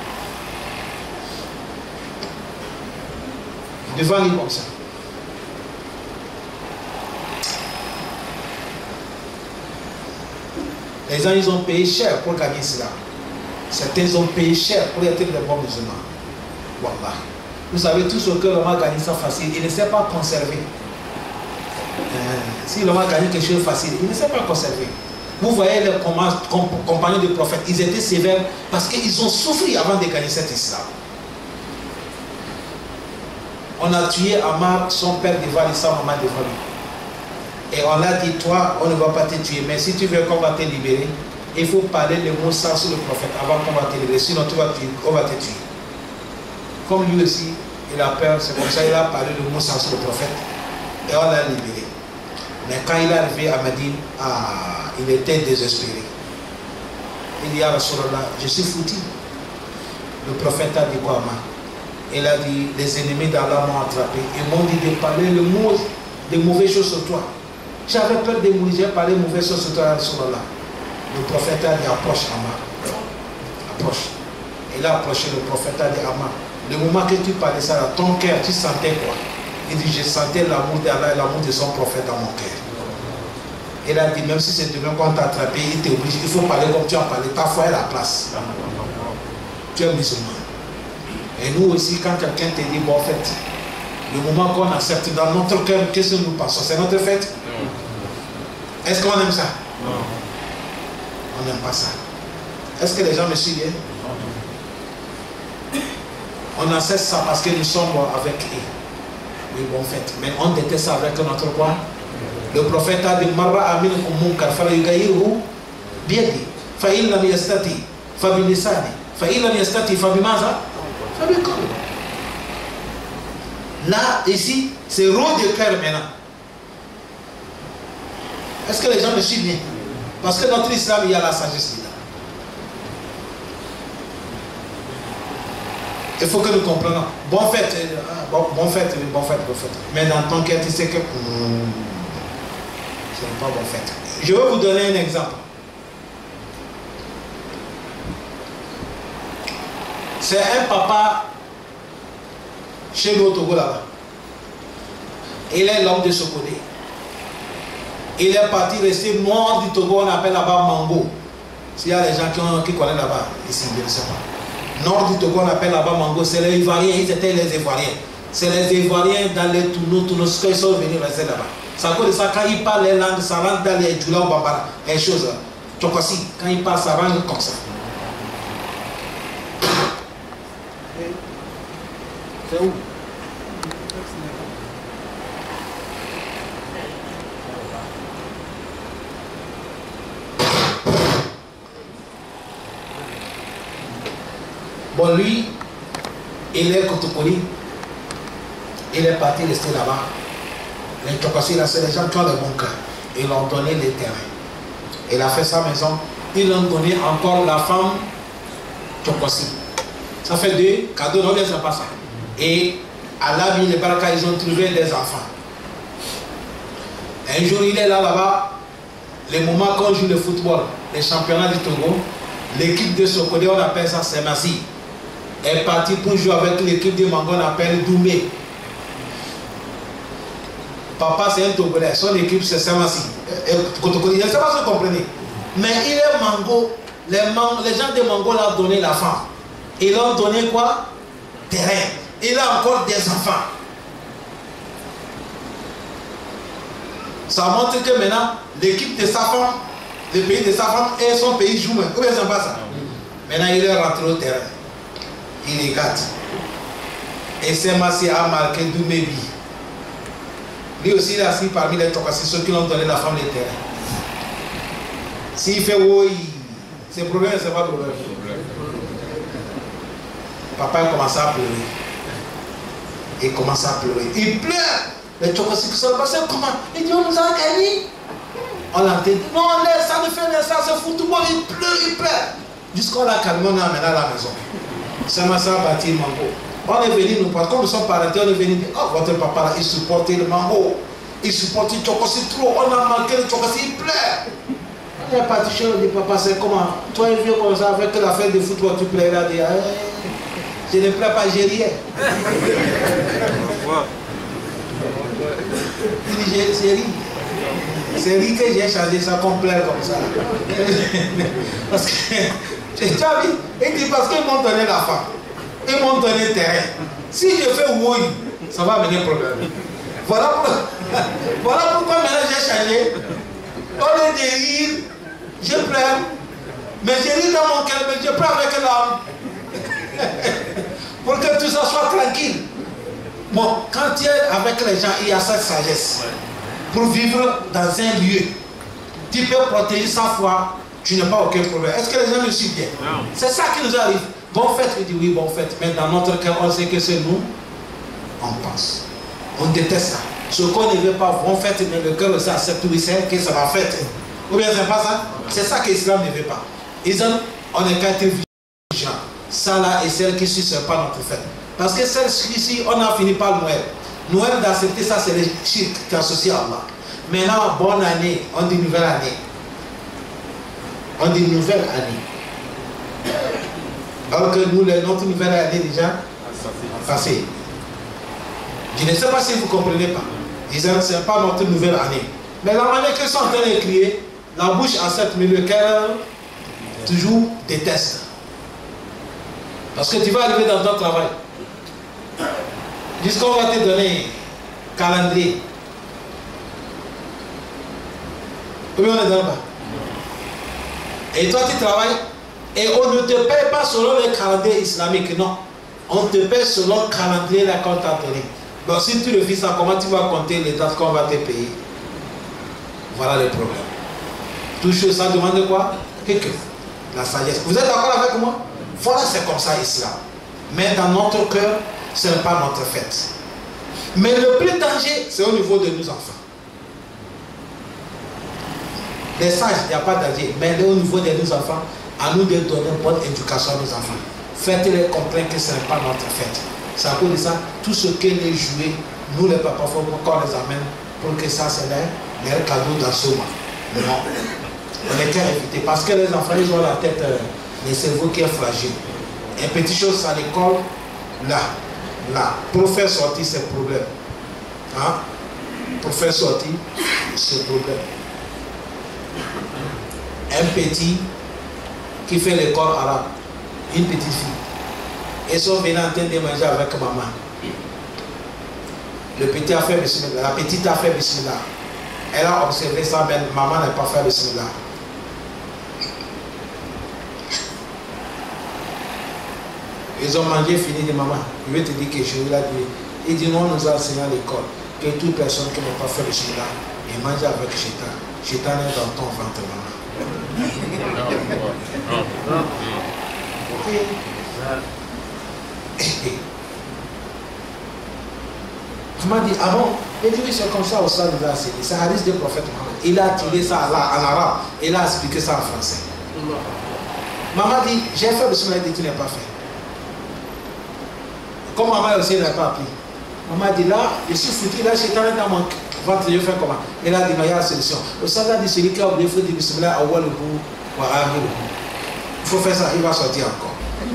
Devant lui comme ça. Les gens, ils ont payé cher pour gagner cela. Certains ont payé cher pour être des bons musulmans. Wallah. Vous savez, tout ce que l'homme a gagné sans facile, il ne sait pas conserver. Euh, si l'homme a gagné quelque chose de facile, il ne sait pas conserver. Vous voyez les compagnons du prophète, ils étaient sévères parce qu'ils ont souffert avant de gagner cet islam. On a tué Ammar, son père devant lui, sa maman devant lui. Et on a dit, toi, on ne va pas te tuer, mais si tu veux qu'on va te libérer, il faut parler le mot ça sur le prophète avant qu'on va te libérer, sinon tu vas tuer, on va te tuer. Comme lui aussi, il a peur, c'est comme ça qu'il a parlé le mot ça sur le prophète, et on l'a libéré. Mais quand il est arrivé à Médine, ah, il était désespéré. Il dit à Rasulallah, je suis foutu. Le prophète a dit quoi? Il a dit, les ennemis d'Allah m'ont attrapé. Ils m'ont dit de parler le mot, de mauvaises choses sur toi. J'avais peur de mourir, j'ai parlé de mauvaises choses sur toi, Rasulallah. Le prophète a dit, approche Ammar. Approche. Il a approché, le prophète a dit, Ammar, le moment que tu parlais ça, là, ton cœur, tu sentais quoi? Il dit, je sentais l'amour d'Allah et l'amour de son prophète dans mon cœur. Il a dit, même si c'est demain qu'on t'a attrapé, il t'oblige, il faut parler comme tu as parlé. Ta foi est la place. Tu es musulman. Et nous aussi, quand quelqu'un te dit, bon, en fait, le moment qu'on accepte dans notre cœur, qu'est-ce que nous passons? C'est notre fête? Est-ce qu'on aime ça? Non. On n'aime pas ça. Est-ce que les gens me suivent? On accepte ça parce que nous sommes avec eux. Oui, bon, en fait. Mais on déteste ça avec notre quoi? Le prophète a dit, Marra amin munkar fala yughayyiruhu biyadi fa in lam yastati fa bi lisani fa in lam yastati fa bi maza fa bi qalbi. Là, ici, c'est rôle de cœur maintenant. Est-ce que les gens me suivent bien? Parce que dans notre islam, il y a la sagesse dedans. Il faut que nous comprenions. Bon fait, bon, bon fait, bon fait, bon fait. Mais dans ton cœur, tu sais que hmm, ce n'est pas bon fait. Je vais vous donner un exemple. C'est un papa chez nous au Togo là-bas. Il est l'homme de Sokodé. Il est parti rester nord du Togo, on appelle là-bas Mango. S'il y a des gens qui, ont, qui connaissent là-bas, ici, je ne sais pas. Nord du Togo, on appelle là-bas Mango, c'est les Ivoiriens, ils étaient les Ivoiriens. C'est les Ivoiriens dans les tourneaux, tourneaux, ils sont venus rester là-bas. C'est à cause de ça, quand ils parlent les langues, ça rentre dans les Djoula ou Bambara, les choses, Tchokosi, quand ils parlent, ça rentre comme ça. C'est où? Bon, lui, il est Kotokoli. Il est parti rester là-bas. Les Tchokossi, là, c'est les gens qui ont le bon cœur. Ils l'ont donné les terrains. Il a fait sa maison. Ils l'ont donné encore la femme Tchokossi. Ça fait deux cadeaux, non, c'est pas ça. Et à la ville de Baraka, ils ont trouvé des enfants. Un jour, il est là, là-bas. Les moments qu'on joue le football, les championnats du Togo, l'équipe de Sokodé, on appelle ça Semasi, est partie pour jouer avec l'équipe de Mango, on appelle Doumé. Papa, c'est un Togolais, son équipe, c'est Semasi. Je ne sais pas si vous comprenez. Mais il est Mango, les, man, les gens de Mango l'ont donné la femme. Ils l'ont donné quoi? Terrain. Il a encore des enfants. Ça montre que maintenant, l'équipe de sa femme, le pays de sa femme et son pays jouent. Ou bien c'est pas ça? Maintenant, il est rentré au terrain. Il est gâte. Et Semasi a marqué Doumébi. Lui aussi, il est assis parmi les Tchokossi, ceux qui l'ont donné la femme des terrains. S'il fait oui, c'est problème, c'est pas problème. Papa a commencé à pleurer. Il commence à pleurer. Il pleure. Les Tchokossi qui sont passés, comment? Il dit, on nous a gagné. On l'a dit, non, laisse, ça ne fait rien, ça, c'est football. Il pleure, il pleure. Jusqu'à la calme, on a amené à la maison. C'est ma soeur bâti le mango. On est venu nous parler, comme nous sommes parentés, on est venu dire, oh, votre papa là, il supportait le mango. Il supportait le Tchokossi trop. On a manqué le Tchokossi, il pleure. On est parti chez lui, on dit, papa, c'est comment? Toi, il vient comme ça, avec la fête de football, tu plais là, dit, je ne pleure pas, j'ai rien. Il dit, j'ai ri. C'est ri que j'ai changé ça qu'on pleure comme ça. Parce que, tu as vu, il dit, parce qu'ils m'ont donné la femme. Ils m'ont donné le terrain. Si je fais oui, ça va amener problème. Voilà, pour, voilà pourquoi maintenant j'ai changé. Au lieu de rire, je pleure. Mais je ris dans mon cœur, mais je pleure avec l'âme. Pour que tout ça soit tranquille. Bon, quand tu es avec les gens, il y a cette sagesse. Pour vivre dans un lieu, tu peux protéger sa foi, tu n'as pas aucun problème. Est-ce que les gens me suivent bien? C'est ça qui nous arrive. Bon fait, il dit oui, bon fait. Mais dans notre cœur, on sait que c'est nous, on pense. On déteste ça. Ce qu'on ne veut pas, bon fait, mais le cœur aussi accepte, oui, c'est que ça va faire. Ou bien c'est pas ça? C'est ça que l'islam ne veut pas. Islam, on est qu'à être vigilant. Ça là et celle qui suit, ce n'est pas notre fête. Parce que celle-ci, on a fini par Noël. Noël d'accepter ça, c'est le shirk qui est associé à Allah. Maintenant, bonne année, on dit nouvelle année. On dit nouvelle année. Alors que nous, notre nouvelle année déjà passée. Je ne sais pas si vous ne comprenez pas. Disant ce n'est pas notre nouvelle année. Mais la manière qu'ils sont en train de crier, la bouche accepte, mais le cœur toujours déteste. Parce que tu vas arriver dans ton travail. Jusqu'on va te donner calendrier. Combien on est dans là? Et toi tu travailles et on ne te paye pas selon le calendrier islamique, non. On te paye selon le calendrier là qu'on t'a donné. Donc si tu refuses ça, comment tu vas compter les dates qu'on va te payer? Voilà le problème. Tout chose, ça demande quoi? Quelque la sagesse. Vous êtes d'accord avec moi? Voilà, c'est comme ça l'islam. Mais dans notre cœur, ce n'est pas notre fête. Mais le plus danger, c'est au niveau de nos enfants. Les sages, il n'y a pas de danger. Mais au niveau de nos enfants, à nous de donner une bonne éducation à nos enfants. Faites-les comprendre que ce n'est pas notre fête. C'est à cause de ça, tout ce que les jouets, nous les papas, il faut qu'on les amène pour que ça, c'est leur, leur cadeau dans ce moment. Non. On est qu'à éviter. Parce que les enfants, ils ont la tête, euh, le cerveau qui est fragile. Un petit chose à l'école, là, là. Pour faire sortir ces problèmes. Hein? Pour faire sortir ce problème. Un petit qui fait l'école arabe, une petite fille. Ils sont venus en train de manger avec maman. Le petit a fait bismillah, la petite a fait bismillah. Elle a observé ça, mais maman n'a pas fait bismillah. Ils ont mangé, fini, de maman. Je vais te dire quelque chose. Il a dit, il dit non, on nous a enseigné à l'école que toute personne qui n'a pas fait le shida et mange avec Shaitan. Shaitan est dans ton ventre, maman. Tu m'as dit, ah bon? Il dit oui, c'est comme ça au sein de la C D. C'est un hadith du prophète Mohammed. Il a tiré ça là, en arabe et il a expliqué ça en français. Maman dit, j'ai fait le sommeil et tu n'as pas fait. Comme maman aussi n'a pas appris. Maman dit là, je suis foutu, là, Shaitan est dans mon ventre, je fais comment? Il a dit, il y a la solution. Le soldat dit, celui qui a oublié, il faut dire bismillah, awaluhu wa akhiruhu. Il faut faire ça, il va sortir encore.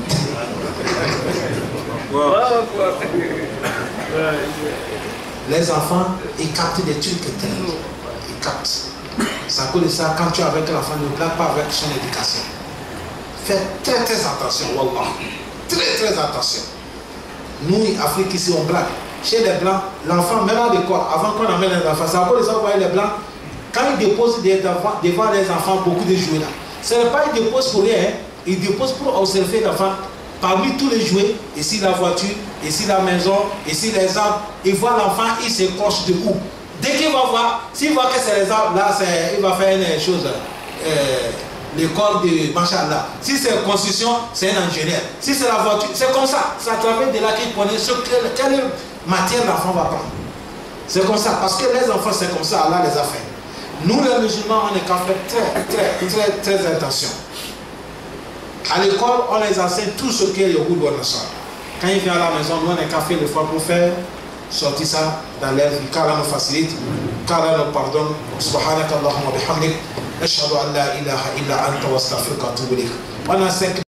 Les enfants, ils captent des trucs terribles. Ils captent. C'est à cause de ça, quand tu es avec l'enfant, ne blague pas avec son éducation. Fais très très attention, wallah. Très très attention. Nous, Afrique, ici, on blague. Chez les Blancs, l'enfant, maintenant de quoi? Avant qu'on amène les enfants, c'est à cause de ça, vous voyez les Blancs, quand ils déposent des devant, devant les enfants beaucoup de jouets là, ce n'est pas qu'ils déposent pour rien, hein. Ils déposent pour observer l'enfant. Parmi tous les jouets, ici la voiture, ici la maison, ici les arbres, il voit l'enfant, il se coche debout. Dès qu'il va voir, s'il voit que c'est les arbres, là, il va faire une chose, euh, l'école de Machallah. Si c'est construction, c'est un ingénieur. Si c'est la voiture, c'est comme ça. C'est à travers de là qu'il connaît ce que, quelle matière l'enfant va prendre. C'est comme ça, parce que les enfants, c'est comme ça, Allah les a fait. Nous, les musulmans, on est qu'à faire très, très, très, très attention. À l'école, on les enseigne tout ce qu'est le Yahoud ou Nasara. Quand il vient à la maison, nous on est qu'à faire l'effort pour faire sortir ça dans l'air, car Allah nous facilite, car Allah nous pardonne. Subhanaka Allahumma bihamdik, nashhadu an la ilaha illa anta wa astaghfiruka wa atubu ilayk. On a cinq